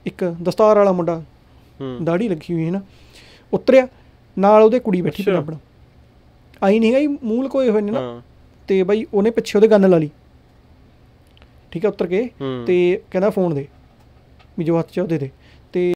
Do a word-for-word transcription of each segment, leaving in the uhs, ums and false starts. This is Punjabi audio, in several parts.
ਇੱਕ ਦਸਤਾਰ ਵਾਲਾ ਮੁੰਡਾ ਦਾੜੀ ਲੱਗੀ ਹੋਈ ਹੈ ਨਾ, ਉਤਰਿਆ ਨਾਲ ਉਹਦੇ ਕੁੜੀ ਬੈਠੀ ਪੰਜਾਬਣ, ਆਈ ਨਹੀਂ ਹੈਗਾ ਜੀ, ਮੂੰਹ ਲਕੋਏ ਹੋਏ ਨੇ ਨਾ, ਅਤੇ ਬਾਈ ਉਹਨੇ ਪਿੱਛੇ ਉਹਦੇ ਗੰਨ ਲਾ ਲਈ, ਠੀਕ ਹੈ, ਉਤਰ ਕੇ, ਅਤੇ ਕਹਿੰਦਾ ਫੋਨ ਦੇ ਵੀ ਜੋ ਹੱਥ 'ਚ ਉਹਦੇ ਦੇ, ਅਤੇ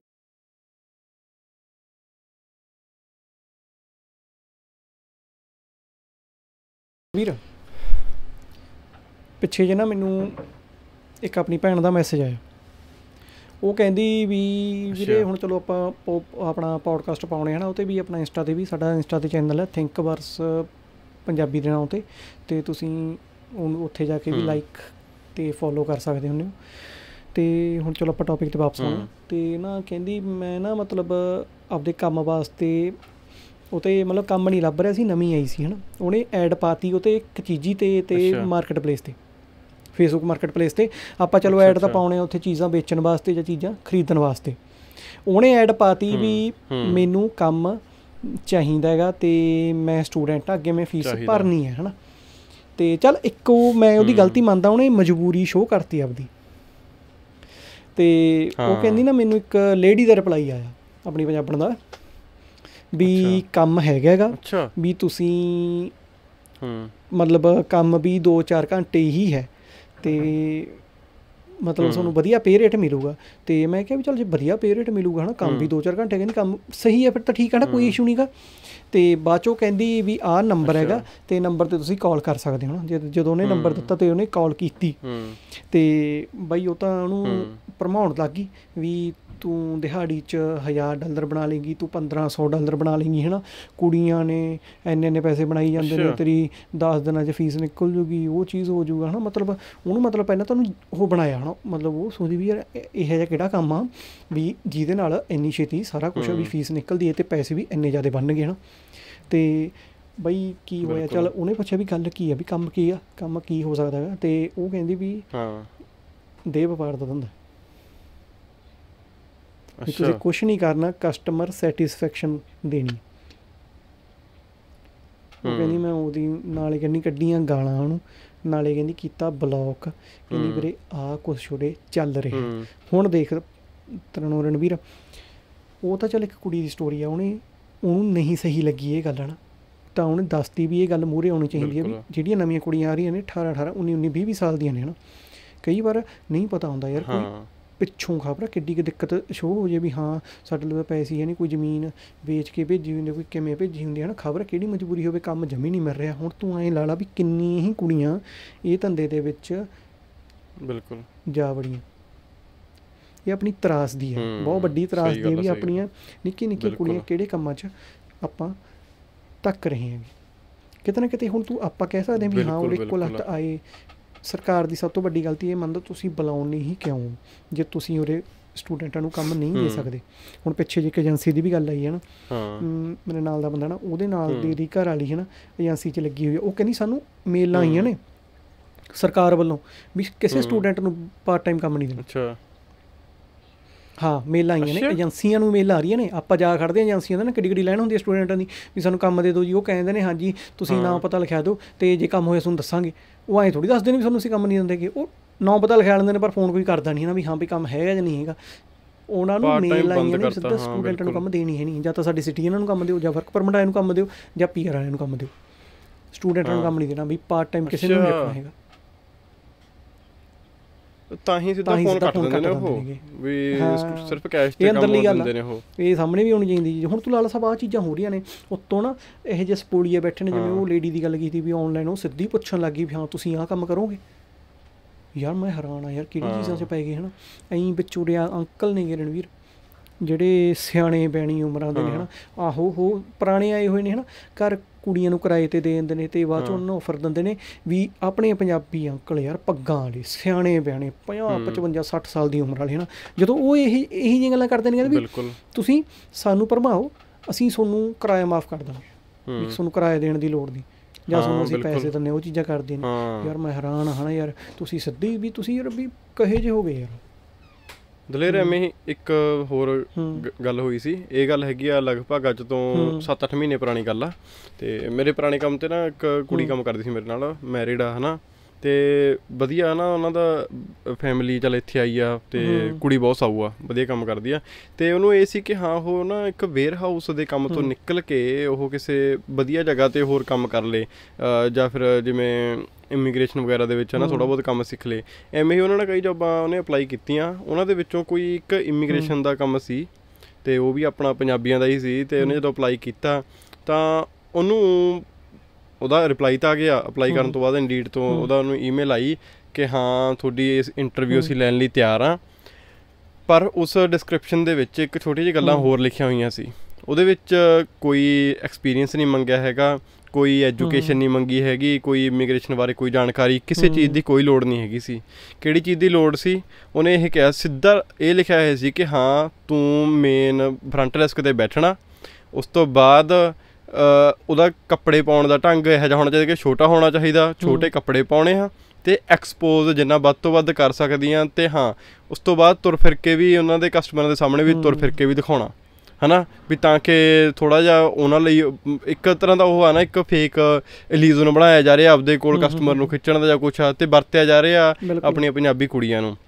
ਵੀਰ ਪਿੱਛੇ ਜੇ ਨਾ ਮੈਨੂੰ ਇੱਕ ਆਪਣੀ ਭੈਣ ਦਾ ਮੈਸੇਜ ਆਇਆ, ਉਹ ਕਹਿੰਦੀ ਵੀ ਵੀਰੇ ਹੁਣ ਚਲੋ ਆਪਾਂ ਪੋ ਆਪਣਾ ਪੋਡਕਾਸਟ ਪਾਉਣੇ ਹੈ ਨਾ, ਉਹ 'ਤੇ ਵੀ ਆਪਣਾ ਇੰਸਟਾ 'ਤੇ ਵੀ, ਸਾਡਾ ਇੰਸਟਾ 'ਤੇ ਚੈਨਲ ਹੈ ਥਿੰਕ ਵਰਸ ਪੰਜਾਬੀ ਦੇ ਨਾਂ 'ਤੇ, ਅਤੇ ਤੁਸੀਂ ਉਹਨੂੰ ਉੱਥੇ ਜਾ ਕੇ ਵੀ ਲਾਈਕ ਅਤੇ ਫੋਲੋ ਕਰ ਸਕਦੇ ਹੁੰਦੇ ਹੋ। ਅਤੇ ਹੁਣ ਚਲੋ ਆਪਾਂ ਟੋਪਿਕ 'ਤੇ ਵਾਪਸ ਆਉਣਾ, ਅਤੇ ਨਾ ਕਹਿੰਦੀ ਮੈਂ ਨਾ ਮਤਲਬ ਆਪਦੇ ਕੰਮ ਵਾਸਤੇ ਉਹ 'ਤੇ ਮਤਲਬ ਕੰਮ ਨਹੀਂ ਲੱਭ ਰਿਹਾ ਸੀ, ਨਵੀਂ ਆਈ ਸੀ ਹੈ ਨਾ, ਉਹਨੇ ਐਡ ਪਾਤੀ ਉਹ 'ਤੇ ਇੱਕ ਚੀਜ਼ੀ 'ਤੇ ਅਤੇ ਮਾਰਕੀਟ ਪਲੇਸ 'ਤੇ, ਫੇਸਬੁੱਕ ਮਾਰਕੀਟ ਪਲੇਸ 'ਤੇ ਆਪਾਂ ਚਲੋ ਐਡ ਤਾਂ ਪਾਉਣੇ ਉੱਥੇ ਚੀਜ਼ਾਂ ਵੇਚਣ ਵਾਸਤੇ ਜਾਂ ਚੀਜ਼ਾਂ ਖਰੀਦਣ ਵਾਸਤੇ। ਉਹਨੇ ਐਡ ਪਾਤੀ ਵੀ ਮੈਨੂੰ ਕੰਮ ਚਾਹੀਦਾ ਹੈਗਾ ਅਤੇ ਮੈਂ ਸਟੂਡੈਂਟ ਹਾਂ, ਅੱਗੇ ਮੈਂ ਫੀਸ ਭਰਨੀ ਹੈ ਹੈ ਨਾ, ਅਤੇ ਚੱਲ ਇੱਕ ਉਹ ਮੈਂ ਉਹਦੀ ਗਲਤੀ ਮੰਨਦਾ, ਉਹਨੇ ਮਜਬੂਰੀ ਸ਼ੋਅ ਕਰਤੀ ਆਪਦੀ। ਅਤੇ ਉਹ ਕਹਿੰਦੀ ਨਾ ਮੈਨੂੰ ਇੱਕ ਲੇਡੀ ਦਾ ਰਿਪਲਾਈ ਆਇਆ ਆਪਣੀ ਪੰਜਾਬਣ ਦਾ ਵੀ ਕੰਮ ਹੈਗਾ ਹੈਗਾ ਵੀ ਤੁਸੀਂ ਮਤਲਬ ਕੰਮ ਵੀ ਦੋ ਚਾਰ ਘੰਟੇ ਹੀ ਹੈ ਅਤੇ ਮਤਲਬ ਤੁਹਾਨੂੰ ਵਧੀਆ ਪੇ ਰੇਟ ਮਿਲੂਗਾ। ਅਤੇ ਮੈਂ ਕਿਹਾ ਵੀ ਚੱਲ ਜੇ ਵਧੀਆ ਪੇ ਰੇਟ ਮਿਲੂਗਾ ਹੈ ਨਾ, ਕੰਮ ਵੀ ਦੋ ਚਾਰ ਘੰਟੇ, ਕਹਿੰਦੀ ਕੰਮ ਸਹੀ ਹੈ ਫਿਰ ਤਾਂ ਠੀਕ ਹੈ ਨਾ, ਕੋਈ ਇਸ਼ੂ ਨਹੀਂ ਗਾ। ਅਤੇ ਬਾਅਦ 'ਚੋਂ ਕਹਿੰਦੀ ਵੀ ਆਹ ਨੰਬਰ ਹੈਗਾ ਅਤੇ ਨੰਬਰ 'ਤੇ ਤੁਸੀਂ ਕਾਲ ਕਰ ਸਕਦੇ ਹੋ ਨਾ, ਜਦ ਜਦੋਂ ਉਹਨੇ ਨੰਬਰ ਦਿੱਤਾ ਅਤੇ ਉਹਨੇ ਕਾਲ ਕੀਤੀ ਅਤੇ ਬਾਈ ਉਹ ਤਾਂ ਉਹਨੂੰ ਭਰਮਾਉਣ ਲੱਗ ਗਈ ਵੀ ਤੂੰ ਦਿਹਾੜੀ 'ਚ ਹਜ਼ਾਰ ਡਾਲਰ ਬਣਾ ਲਏਂਗੀ, ਤੂੰ ਪੰਦਰਾਂ ਸੌ ਡਾਲਰ ਬਣਾ ਲਏਂਗੀ ਹੈ ਨਾ, ਕੁੜੀਆਂ ਨੇ ਇੰਨੇ ਇੰਨੇ ਪੈਸੇ ਬਣਾਈ ਜਾਂਦੇ ਨੇ, ਤੇਰੀ ਦਸ ਦਿਨਾਂ 'ਚ ਫੀਸ ਨਿਕਲ ਜੂਗੀ, ਉਹ ਚੀਜ਼ ਹੋ ਜੂਗਾ ਹੈ ਨਾ। ਮਤਲਬ ਉਹਨੂੰ ਮਤਲਬ ਪਹਿਲਾਂ ਤੁਹਾਨੂੰ ਉਹ ਬਣਾਇਆ ਹੈ ਨਾ, ਮਤਲਬ ਉਹ ਸੋਚਦੀ ਵੀ ਯਾਰ ਇਹੋ ਜਿਹਾ ਕਿਹੜਾ ਕੰਮ ਆ ਵੀ ਜਿਹਦੇ ਨਾਲ ਇੰਨੀ ਛੇਤੀ ਸਾਰਾ ਕੁਛ ਵੀ ਫੀਸ ਨਿਕਲਦੀ ਹੈ ਅਤੇ ਪੈਸੇ ਵੀ ਇੰਨੇ ਜ਼ਿਆਦਾ ਬਣਨਗੇ ਹੈ ਨਾ। ਅਤੇ ਬਈ ਕੀ ਹੋਇਆ, ਚੱਲ ਉਹਨੇ ਪੁੱਛਿਆ ਵੀ ਗੱਲ ਕੀ ਆ, ਵੀ ਕੰਮ ਕੀ ਆ, ਕੰਮ ਕੀ ਹੋ ਸਕਦਾ ਹੈਗਾ, ਅਤੇ ਉਹ ਕਹਿੰਦੀ ਵੀ ਦੇਹ ਵਪਾਰ ਦਾ ਧੰਦਾ, ਵੀ ਤੁਸੀਂ ਕੁਛ ਨਹੀਂ ਕਰਨਾ, ਕਸਟਮਰ ਸੈਟਿਸਫੈਕਸ਼ਨ ਦੇਣੀ। ਉਹ ਕਹਿੰਦੀ ਮੈਂ ਉਹਦੀ ਨਾਲੇ ਕਹਿੰਦੀ ਕੱਢੀਆਂ ਗਾਲਾਂ ਉਹਨੂੰ, ਨਾਲੇ ਕਹਿੰਦੀ ਕੀਤਾ ਬਲੌਕ, ਕਹਿੰਦੀ ਵੀਰੇ ਆਹ ਕੁਛ ਛੋੜੇ ਚੱਲ ਰਿਹਾ। ਹੁਣ ਦੇਖ ਤੈਨੂੰ ਰਣਵੀਰ, ਉਹ ਤਾਂ ਚੱਲ ਇੱਕ ਕੁੜੀ ਦੀ ਸਟੋਰੀ ਆ, ਉਹਨੇ ਉਹਨੂੰ ਨਹੀਂ ਸਹੀ ਲੱਗੀ ਇਹ ਗੱਲ ਹੈ ਨਾ, ਤਾਂ ਉਹਨੇ ਦੱਸਤੀ ਵੀ ਇਹ ਗੱਲ ਮੂਹਰੇ ਆਉਣੀ ਚਾਹੀਦੀ ਹੈ ਵੀ ਜਿਹੜੀਆਂ ਨਵੀਆਂ ਕੁੜੀਆਂ ਆ ਰਹੀਆਂ ਨੇ ਅਠਾਰਾਂ ਅਠਾਰਾਂ ਉੱਨੀ ਉੱਨੀ ਵੀਹ ਵੀਹ ਸਾਲ ਦੀਆਂ ਨੇ ਹੈ ਨਾ, ਕਈ ਵਾਰ ਨਹੀਂ ਪਤਾ ਹੁੰਦਾ ਯਾਰ, ਕੋਈ ਪਿੱਛੋਂ ਖਬਰ ਕਿੱਡੀ ਕੁ ਦਿੱਕਤ ਸ਼ੋਅ ਹੋ ਜਾਏ ਵੀ ਹਾਂ ਸਾਡੇ ਲਈ ਪੈਸੇ ਹੈ ਨਹੀਂ, ਕੋਈ ਜ਼ਮੀਨ ਵੇਚ ਕੇ ਭੇਜੀ ਹੁੰਦੀ, ਕੋਈ ਕਿਵੇਂ ਭੇਜੀ ਹੁੰਦੀ ਹੈ ਨਾ, ਖਬਰ ਕਿਹੜੀ ਮਜਬੂਰੀ ਹੋਵੇ, ਕੰਮ ਜਮੀ ਨਹੀਂ ਮਿਲ ਰਿਹਾ। ਹੁਣ ਤੂੰ ਐਂ ਲਾ ਲਾ ਵੀ ਕਿੰਨੀਆਂ ਹੀ ਕੁੜੀਆਂ ਇਹ ਧੰਦੇ ਦੇ ਵਿੱਚ ਬਿਲਕੁਲ ਜਾ ਵੜੀਆਂ। ਇਹ ਆਪਣੀ ਤਰਾਸਦੀ ਹੈ, ਬਹੁਤ ਵੱਡੀ ਤਰਾਸਦੀ ਹੈ ਵੀ ਆਪਣੀਆਂ ਨਿੱਕੀਆਂ ਨਿੱਕੀਆਂ ਕੁੜੀਆਂ ਕਿਹੜੇ ਕੰਮਾਂ 'ਚ ਆਪਾਂ ਧੱਕ ਰਹੇ ਹੈਗੇ ਕਿਤੇ ਨਾ ਕਿਤੇ। ਹੁਣ ਤੂੰ ਆਪਾਂ ਕਹਿ ਸਕਦੇ ਵੀ ਹਾਂ ਉਹਦੇ ਕੋਲ ਹੱਥ ਆਏ। ਸਰਕਾਰ ਦੀ ਸਭ ਤੋਂ ਵੱਡੀ ਗਲਤੀ ਇਹ ਮੰਨਦਾ, ਤੁਸੀਂ ਬੁਲਾਉਣੀ ਹੀ ਕਿਉਂ ਜੇ ਤੁਸੀਂ ਉਰੇ ਸਟੂਡੈਂਟਾਂ ਨੂੰ ਕੰਮ ਨਹੀਂ ਦੇ ਸਕਦੇ। ਹੁਣ ਪਿੱਛੇ ਜਿਹੇ ਇੱਕ ਏਜੰਸੀ ਦੀ ਵੀ ਗੱਲ ਆਈ ਹੈ ਨਾ, ਮੇਰੇ ਨਾਲ ਦਾ ਬੰਦਾ ਨਾ, ਉਹਦੇ ਨਾਲ ਦੀ ਦੀ ਘਰ ਵਾਲੀ ਹੈ ਨਾ ਏਜੰਸੀ 'ਚ ਲੱਗੀ ਹੋਈ ਹੈ, ਉਹ ਕਹਿੰਦੀ ਸਾਨੂੰ ਮੇਲਾਂ ਆਈਆਂ ਨੇ ਸਰਕਾਰ ਵੱਲੋਂ ਵੀ ਕਿਸੇ ਸਟੂਡੈਂਟ ਨੂੰ ਪਾਰਟ ਟਾਈਮ ਕੰਮ ਨਹੀਂ ਦੇਣਾ। ਹਾਂ ਮੇਲਾਂ ਆਈਆਂ ਨੇ, ਏਜੰਸੀਆਂ ਨੂੰ ਮੇਲ ਆ ਰਹੀਆਂ ਨੇ, ਆਪਾਂ ਜਾ ਖੜ੍ਹਦੇ ਹਾਂ ਏਜੰਸੀਆਂ ਦਾ ਨਾ, ਕਿੱਡੀ ਕਿੱਡੀ ਲਾਈਨ ਹੁੰਦੀ ਹੈ ਸਟੂਡੈਂਟਾਂ ਦੀ ਵੀ ਸਾਨੂੰ ਕੰਮ ਦੇ ਦਿਓ ਜੀ। ਉਹ ਕਹਿੰਦੇ ਨੇ ਹਾਂਜੀ ਤੁਸੀਂ ਨਾਂ ਪਤਾ ਲਿਖਾ ਦਿਓ ਅਤੇ ਜੇ ਕੰਮ ਹੋਇਆ ਤੁਹਾਨੂੰ ਦੱਸਾਂਗੇ। ਉਹ ਐਂ ਥੋੜ੍ਹੀ ਦੱਸਦੇ ਨੇ ਵੀ ਸਾਨੂੰ ਅਸੀਂ ਕੰਮ ਨਹੀਂ ਦਿੰਦੇ ਗੇ, ਉਹ ਨਾਂ ਪਤਾ ਲਿਖਾ ਲੈਂਦੇ ਨੇ ਪਰ ਫੋਨ ਕੋਈ ਕਰਦਾ ਨਹੀਂ ਨਾ ਵੀ ਹਾਂ ਵੀ ਕੰਮ ਹੈਗਾ ਜਾਂ ਨਹੀਂ ਹੈਗਾ। ਉਹਨਾਂ ਨੂੰ ਮੇਲ ਆਈਆਂ ਨੇ ਸਿੱਧਾ ਸਟੂਡੈਂਟਾਂ ਨੂੰ ਕੰਮ ਦੇਣੀ ਹੈ ਨਹੀਂ, ਜਾਂ ਤਾਂ ਸਾਡੀ ਸਿਟੀਜ਼ਨਾਂ ਨੂੰ ਕੰਮ ਦਿਓ, ਜਾਂ ਵਰਕ ਪਰਮਿਟ ਵਾਲਿਆਂ ਨੂੰ ਕੰਮ ਦਿਓ, ਜਾਂ ਪੀ ਆਰ ਵਾਲਿਆਂ ਨੂੰ ਕੰਮ ਦਿਓ। ਸਟੂਡੈਂਟਾਂ ਨੂੰ ਕੰਮ ਨਹੀਂ ਦੇਣਾ ਵੀ ਪਾਰਟ ਟਾਈਮ ਕਿਸੇ ਨੂੰ ਨਹੀਂ ਰੱਖਣਾ ਹੈਗਾ। ਤਾਂ ਹੀ ਸਿੱਧਾ ਫੋਨ ਕੱਟ ਦਿੰਦੇ ਨੇ ਉਹ ਵੀ ਸਿਰਫ ਕੈਸ਼ ਤੇ ਕੰਮ ਦਿੰਦੇ ਨੇ ਉਹ। ਇਹ ਸਾਹਮਣੇ ਵੀ ਆਉਣੀ ਚਾਹੀਦੀ। ਹੁਣ ਤੂੰ ਲਾਲਾ ਸਾਹਿਬ ਆਹ ਚੀਜ਼ਾਂ ਹੋ ਰਹੀਆਂ ਨੇ, ਉੱਤੋਂ ਨਾ ਇਹੋ ਜਿਹੇ ਸਪੋਲੀਏ ਬੈਠੇ ਨੇ, ਜਿਵੇਂ ਉਹ ਲੇਡੀ ਦੀ ਗੱਲ ਕੀਤੀ ਵੀ ਔਨਲਾਈਨ, ਉਹ ਸਿੱਧੀ ਪੁੱਛਣ ਲੱਗ ਗਈ ਵੀ ਹਾਂ ਤੁਸੀਂ ਆਹ ਕੰਮ ਕਰੋਗੇ। ਯਾਰ ਮੈਂ ਹੈਰਾਨ ਆ ਯਾਰ ਕਿਹੜੀ ਚੀਜ਼ਾਂ 'ਚ ਪੈ ਗਏ ਹੈ ਨਾ। ਐਂ ਵਿਚੋੜਿਆ ਅੰਕਲ ਨੇਗੇ ਰਣਵੀਰ, ਜਿਹੜੇ ਸਿਆਣੇ ਬਿਆਣੀ ਉਮਰਾਂ ਦੇ ਨੇ ਹੈ ਨਾ, ਆਹੋ ਹੋ ਪੁਰਾਣੇ ਆਏ ਹੋਏ ਨੇ ਹੈ ਨਾ, ਘਰ ਕੁੜੀਆਂ ਨੂੰ ਕਿਰਾਏ 'ਤੇ ਦੇ ਦਿੰਦੇ ਨੇ ਅਤੇ ਬਾਅਦ 'ਚ ਉਹਨਾਂ ਨੂੰ ਆਫਰ ਦਿੰਦੇ ਨੇ ਵੀ ਆਪਣੇ ਪੰਜਾਬੀ ਅੰਕਲ ਯਾਰ ਪੱਗਾਂ ਵਾਲੇ ਸਿਆਣੇ ਬਿਆਣੇ ਪੰਜਾਹ ਪਚਵੰਜਾ ਸੱਠ ਸਾਲ ਦੀ ਉਮਰ ਵਾਲੇ ਹੈ ਨਾ, ਜਦੋਂ ਉਹ ਇਹੀ ਇਹੀ ਜਿਹੀਆਂ ਗੱਲਾਂ ਕਰਦੇ ਨੇ ਵੀ ਤੁਸੀਂ ਸਾਨੂੰ ਭਰਮਾਓ ਅਸੀਂ ਤੁਹਾਨੂੰ ਕਿਰਾਇਆ ਮਾਫ਼ ਕਰ ਦੇਵਾਂਗੇ, ਵੀ ਤੁਹਾਨੂੰ ਕਿਰਾਇਆ ਦੇਣ ਦੀ ਲੋੜ ਨਹੀਂ, ਜਾਂ ਤੁਹਾਨੂੰ ਅਸੀਂ ਪੈਸੇ ਦਿੰਦੇ, ਉਹ ਚੀਜ਼ਾਂ ਕਰਦੇ ਨੇ। ਯਾਰ ਮੈਂ ਹੈਰਾਨ ਹਾਂ ਨਾ ਯਾਰ, ਤੁਸੀਂ ਸਿੱਧੀ ਵੀ ਤੁਸੀਂ ਯਾਰ ਵੀ ਕਹੇ ਜਿਹੇ ਹੋ ਗਏ ਯਾਰ। ਦਲੇਰ ਐਵੇਂ ਹੀ ਇੱਕ ਹੋਰ ਗੱਲ ਹੋਈ ਸੀ, ਇਹ ਗੱਲ ਹੈਗੀ ਆ ਲਗਭਗ ਅੱਜ ਤੋਂ ਸੱਤ ਅੱਠ ਮਹੀਨੇ ਪੁਰਾਣੀ ਗੱਲ ਆ। ਅਤੇ ਮੇਰੇ ਪੁਰਾਣੇ ਕੰਮ 'ਤੇ ਨਾ ਇੱਕ ਕੁੜੀ ਕੰਮ ਕਰਦੀ ਸੀ ਮੇਰੇ ਨਾਲ, ਮੈਰਿਡ ਆ ਹੈ ਨਾ, ਤੇ ਵਧੀਆ ਨਾ ਉਹਨਾਂ ਦਾ ਫੈਮਿਲੀ ਚੱਲ ਇੱਥੇ ਆਈ ਆ ਤੇ ਕੁੜੀ ਬਹੁਤ ਸਾਊ ਆ, ਵਧੀਆ ਕੰਮ ਕਰਦੀ ਆ। ਤੇ ਉਹਨੂੰ ਇਹ ਸੀ ਕਿ ਹਾਂ ਉਹ ਨਾ ਇੱਕ ਵੇਅਰ ਹਾਊਸ ਦੇ ਕੰਮ ਤੋਂ ਨਿਕਲ ਕੇ ਉਹ ਕਿਸੇ ਵਧੀਆ ਜਗ੍ਹਾ ਤੇ ਹੋਰ ਕੰਮ ਕਰ ਲੇ, ਜਾਂ ਫਿਰ ਜਿਵੇਂ ਇਮੀਗ੍ਰੇਸ਼ਨ ਵਗੈਰਾ ਦੇ ਵਿੱਚ ਹੈ ਨਾ ਥੋੜ੍ਹਾ ਬਹੁਤ ਕੰਮ ਸਿੱਖ ਲੇ। ਐਵੇਂ ਹੀ ਉਹਨਾਂ ਨੇ ਕਈ ਜੋਬਾਂ ਉਹਨੇ ਅਪਲਾਈ ਕੀਤੀਆਂ, ਉਹਨਾਂ ਦੇ ਵਿੱਚੋਂ ਕੋਈ ਇੱਕ ਇਮੀਗ੍ਰੇਸ਼ਨ ਦਾ ਕੰਮ ਸੀ ਤੇ ਉਹ ਵੀ ਆਪਣਾ ਪੰਜਾਬੀਆਂ ਦਾ ਹੀ ਸੀ। ਤੇ ਉਹਨੇ ਜਦੋਂ ਅਪਲਾਈ ਕੀਤਾ ਤਾਂ ਉਹਨੂੰ ਉਹਦਾ ਰਿਪਲਾਈ ਤਾਂ ਆ ਗਿਆ। ਅਪਲਾਈ ਕਰਨ ਤੋਂ ਬਾਅਦ ਇੰਡੀਡ ਤੋਂ ਉਹਦਾ ਉਹਨੂੰ ਈਮੇਲ ਆਈ ਕਿ ਹਾਂ ਤੁਹਾਡੀ ਇਸ ਇੰਟਰਵਿਊ ਅਸੀਂ ਲੈਣ ਲਈ ਤਿਆਰ ਹਾਂ। ਪਰ ਉਸ ਡਿਸਕ੍ਰਿਪਸ਼ਨ ਦੇ ਵਿੱਚ ਇੱਕ ਛੋਟੀ ਜਿਹੀ ਗੱਲਾਂ ਹੋਰ ਲਿਖੀਆਂ ਹੋਈਆਂ ਸੀ। ਉਹਦੇ ਵਿੱਚ ਕੋਈ ਐਕਸਪੀਰੀਅੰਸ ਨਹੀਂ ਮੰਗਿਆ ਹੈਗਾ, ਕੋਈ ਐਜੂਕੇਸ਼ਨ ਨਹੀਂ ਮੰਗੀ ਹੈਗੀ, ਕੋਈ ਇਮੀਗ੍ਰੇਸ਼ਨ ਬਾਰੇ ਕੋਈ ਜਾਣਕਾਰੀ, ਕਿਸੇ ਚੀਜ਼ ਦੀ ਕੋਈ ਲੋੜ ਨਹੀਂ ਹੈਗੀ ਸੀ। ਕਿਹੜੀ ਚੀਜ਼ ਦੀ ਲੋੜ ਸੀ? ਉਹਨੇ ਇਹ ਕਿਹਾ, ਸਿੱਧਾ ਇਹ ਲਿਖਿਆ ਹੋਇਆ ਸੀ ਕਿ ਹਾਂ ਤੂੰ ਮੇਨ ਫਰੰਟ ਡੈਸਕ 'ਤੇ ਬੈਠਣਾ। ਉਸ ਤੋਂ ਬਾਅਦ ਉਹਦਾ ਕੱਪੜੇ ਪਾਉਣ ਦਾ ਢੰਗ ਇਹੋ ਜਿਹਾ ਹੋਣਾ ਚਾਹੀਦਾ ਕਿ ਛੋਟਾ ਹੋਣਾ ਚਾਹੀਦਾ, ਛੋਟੇ ਕੱਪੜੇ ਪਾਉਣੇ ਆ ਅਤੇ ਐਕਸਪੋਜ਼ ਜਿੰਨਾ ਵੱਧ ਤੋਂ ਵੱਧ ਕਰ ਸਕਦੀਆਂ। ਅਤੇ ਹਾਂ ਉਸ ਤੋਂ ਬਾਅਦ ਤੁਰ ਫਿਰ ਕੇ ਵੀ ਉਹਨਾਂ ਦੇ ਕਸਟਮਰਾਂ ਦੇ ਸਾਹਮਣੇ ਵੀ ਤੁਰ ਫਿਰ ਕੇ ਵੀ ਦਿਖਾਉਣਾ, ਹੈ ਨਾ, ਵੀ ਤਾਂ ਕਿ ਥੋੜ੍ਹਾ ਜਿਹਾ ਉਹਨਾਂ ਲਈ ਇੱਕ ਤਰ੍ਹਾਂ ਦਾ ਉਹ ਆ ਨਾ ਇੱਕ ਫੇਕ ਇਲੀਜ਼ਨ ਬਣਾਇਆ ਜਾ ਰਿਹਾ ਆਪਦੇ ਕੋਲ ਕਸਟਮਰ ਨੂੰ ਖਿੱਚਣ ਦਾ ਜਾਂ ਕੁਛ ਆ, ਅਤੇ ਵਰਤਿਆ ਜਾ ਰਿਹਾ ਆਪਣੀਆਂ ਪੰਜਾਬੀ ਕੁੜੀਆਂ ਨੂੰ।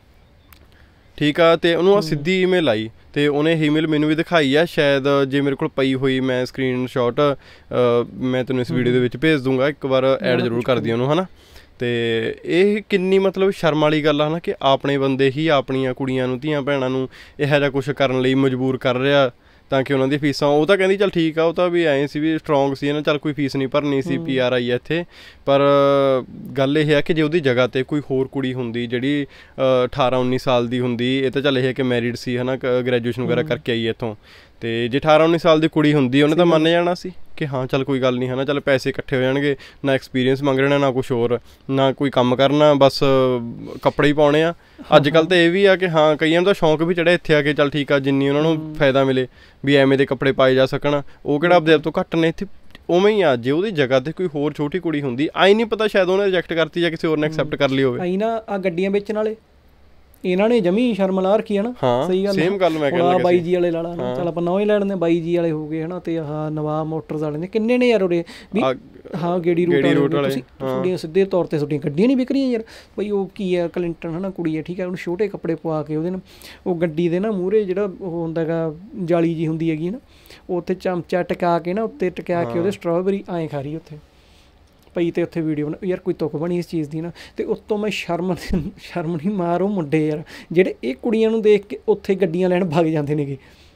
ਠੀਕ ਆ। ਅਤੇ ਉਹਨੂੰ ਆ ਸਿੱਧੀ ਈਮੇਲ ਆਈ ਅਤੇ ਉਹਨੇ ਈਮੇਲ ਮੈਨੂੰ ਵੀ ਦਿਖਾਈ ਆ, ਸ਼ਾਇਦ ਜੇ ਮੇਰੇ ਕੋਲ ਪਈ ਹੋਈ ਮੈਂ ਸਕਰੀਨ ਸ਼ਾਟ ਮੈਂ ਤੈਨੂੰ ਇਸ ਵੀਡੀਓ ਦੇ ਵਿੱਚ ਭੇਜ ਦੂੰਗਾ, ਇੱਕ ਵਾਰ ਐਡ ਜ਼ਰੂਰ ਕਰਦੀ ਉਹਨੂੰ, ਹੈ ਨਾ। ਅਤੇ ਇਹ ਕਿੰਨੀ ਮਤਲਬ ਸ਼ਰਮ ਵਾਲੀ ਗੱਲ ਆ ਨਾ ਕਿ ਆਪਣੇ ਬੰਦੇ ਹੀ ਆਪਣੀਆਂ ਕੁੜੀਆਂ ਨੂੰ, ਧੀਆਂ ਭੈਣਾਂ ਨੂੰ ਇਹੋ ਜਿਹਾ ਕੁਛ ਕਰਨ ਲਈ ਮਜਬੂਰ ਕਰ ਰਿਹਾ ਤਾਂ ਕਿ ਉਹਨਾਂ ਦੀ ਫੀਸਾਂ, ਉਹ ਤਾਂ ਕਹਿੰਦੀ ਚੱਲ ਠੀਕ ਆ, ਉਹ ਤਾਂ ਵੀ ਐਂ ਸੀ ਵੀ ਸਟਰੋਂਗ ਸੀ ਨਾ, ਚੱਲ ਕੋਈ ਫੀਸ ਨਹੀਂ ਭਰਨੀ ਸੀ, ਪੀ ਆਰ ਆਈ ਆ ਇੱਥੇ। ਪਰ ਗੱਲ ਇਹ ਹੈ ਕਿ ਜੇ ਉਹਦੀ ਜਗ੍ਹਾ 'ਤੇ ਕੋਈ ਹੋਰ ਕੁੜੀ ਹੁੰਦੀ ਜਿਹੜੀ ਅਠਾਰਾਂ ਉੱਨੀ ਸਾਲ ਦੀ ਹੁੰਦੀ, ਇਹ ਤਾਂ ਚੱਲ ਇਹ ਹੈ ਕਿ ਮੈਰਿਡ ਸੀ, ਹੈ ਨਾ, ਗ੍ਰੈਜੂਏਸ਼ਨ ਵਗੈਰਾ ਕਰਕੇ ਆਈ ਇੱਥੋਂ, ਅਤੇ ਜੇ ਅਠਾਰਾਂ ਉੱਨੀ ਸਾਲ ਦੀ ਕੁੜੀ ਹੁੰਦੀ ਉਹਨੇ ਤਾਂ ਮੰਨ ਜਾਣਾ ਸੀ ਕਿ ਹਾਂ ਚੱਲ ਕੋਈ ਗੱਲ ਨਹੀਂ, ਹੈ ਨਾ, ਚੱਲ ਪੈਸੇ ਇਕੱਠੇ ਹੋ ਜਾਣਗੇ, ਨਾ ਐਕਸਪੀਰੀਅੰਸ ਮੰਗ ਰਹੇ ਨਾ ਕੁਛ ਹੋਰ, ਨਾ ਕੋਈ ਕੰਮ ਕਰਨਾ, ਬਸ ਕੱਪੜੇ ਹੀ ਪਾਉਣੇ ਆ। ਅੱਜ ਕੱਲ੍ਹ ਤਾਂ ਇਹ ਵੀ ਆ ਕਿ ਹਾਂ ਕਈਆਂ ਨੂੰ ਤਾਂ ਸ਼ੌਂਕ ਵੀ ਚੜ੍ਹਿਆ ਇੱਥੇ ਆ ਕੇ, ਚੱਲ ਠੀਕ ਆ ਜਿੰਨੀ ਉਹਨਾਂ ਨੂੰ ਫਾਇਦਾ ਮਿਲੇ ਵੀ ਐਵੇਂ ਦੇ ਕੱਪੜੇ ਪਾਏ ਜਾ ਸਕਣ, ਉਹ ਕਿਹੜਾ ਆਪਦੇ ਆਪ ਤੋਂ ਘੱਟ ਨੇ ਇੱਥੇ। ਉਵੇਂ ਹੀ ਆ, ਜੇ ਉਹਦੀ ਜਗ੍ਹਾ 'ਤੇ ਕੋਈ ਹੋਰ ਛੋਟੀ ਕੁੜੀ ਹੁੰਦੀ, ਆਈ ਨਹੀਂ ਪਤਾ ਸ਼ਾਇਦ ਉਹਨੇ ਰਿਜੈਕਟ ਕਰਤੀ ਜਾਂ ਕਿਸੇ ਹੋਰ ਨੇ ਐਕਸੈਪਟ ਕਰ ਲਈ ਹੋਵੇ। ਆਈ ਨਾ ਆ ਗੱਡੀਆਂ ਵੇਚਣ ਵਾਲੇ ਇਹਨਾਂ ਨੇ ਜਮੀ ਸ਼ਰਮ ਲਾ ਰੱਖੀ ਹੈ ਨਾ। ਸਹੀ ਗੱਲ, ਸੇਮ ਗੱਲ ਮੈਂ ਕਹਿੰਦਾ ਬਾਈ ਜੀ ਵਾਲੇ ਲਾ ਲਾ, ਚੱਲ ਆਪਾਂ ਨੌਂ ਹੀ ਲੈ ਲੈਂਦੇ, ਬਾਈ ਜੀ ਵਾਲੇ ਹੋ ਗਏ, ਹੈ ਨਾ, ਅਤੇ ਆਹ ਨਵਾਬ ਮੋਟਰਸ ਵਾਲੇ ਨੇ ਕਿੰਨੇ ਨੇ ਯਾਰ ਉਰੇ ਵੀ, ਹਾਂ ਗੇੜੀ ਰੂਟ ਵਾਲੇ, ਤੁਸੀਂ ਤੁਹਾਡੀਆਂ ਸਿੱਧੇ ਤੌਰ 'ਤੇ ਤੁਹਾਡੀਆਂ ਗੱਡੀਆਂ ਨਹੀਂ ਵਿਕ ਰਹੀਆਂ ਯਾਰ। ਬਈ ਉਹ ਕੀ ਹੈ, ਕਲਿੰਟਨ ਹੈ ਨਾ ਕੁੜੀ ਹੈ, ਠੀਕ ਹੈ, ਉਹਨੂੰ ਛੋਟੇ ਕੱਪੜੇ ਪਵਾ ਕੇ ਉਹਦੇ ਨਾਲ ਉਹ ਗੱਡੀ ਦੇ ਨਾ ਮੂਹਰੇ ਜਿਹੜਾ ਉਹ ਹੁੰਦਾ ਹੈਗਾ ਜਾਲੀ ਜੀ ਹੁੰਦੀ ਹੈਗੀ ਨਾ, ਉੱਥੇ ਚਮਚਾ ਟਿਕਾ ਕੇ ਨਾ ਉੱਤੇ ਟਿਕਾ ਕੇ ਉਹਦੇ ਸਟ੍ਰਾਬੇਰੀ ਐਂ ਖਾ ਰਹੀ ਉੱਥੇ ਪਈ, ਅਤੇ ਉੱਥੇ ਵੀਡੀਓ ਬਣਾ ਯਾਰ, ਕੋਈ ਤੁੱਕ ਬਣੀ ਇਸ ਚੀਜ਼ ਦੀ ਨਾ। ਅਤੇ ਉੱਤੋਂ ਮੈਂ ਸ਼ਰਮ ਸ਼ਰਮ ਨਹੀਂ ਮਾਰ ਉਹ ਮੁੰਡੇ ਯਾਰ ਜਿਹੜੇ ਇਹ ਕੁੜੀਆਂ ਨੂੰ ਦੇਖ ਕੇ ਉੱਥੇ ਗੱਡੀਆਂ ਲੈਣ ਭੱਗ ਜਾਂਦੇ ਨੇਗੇ,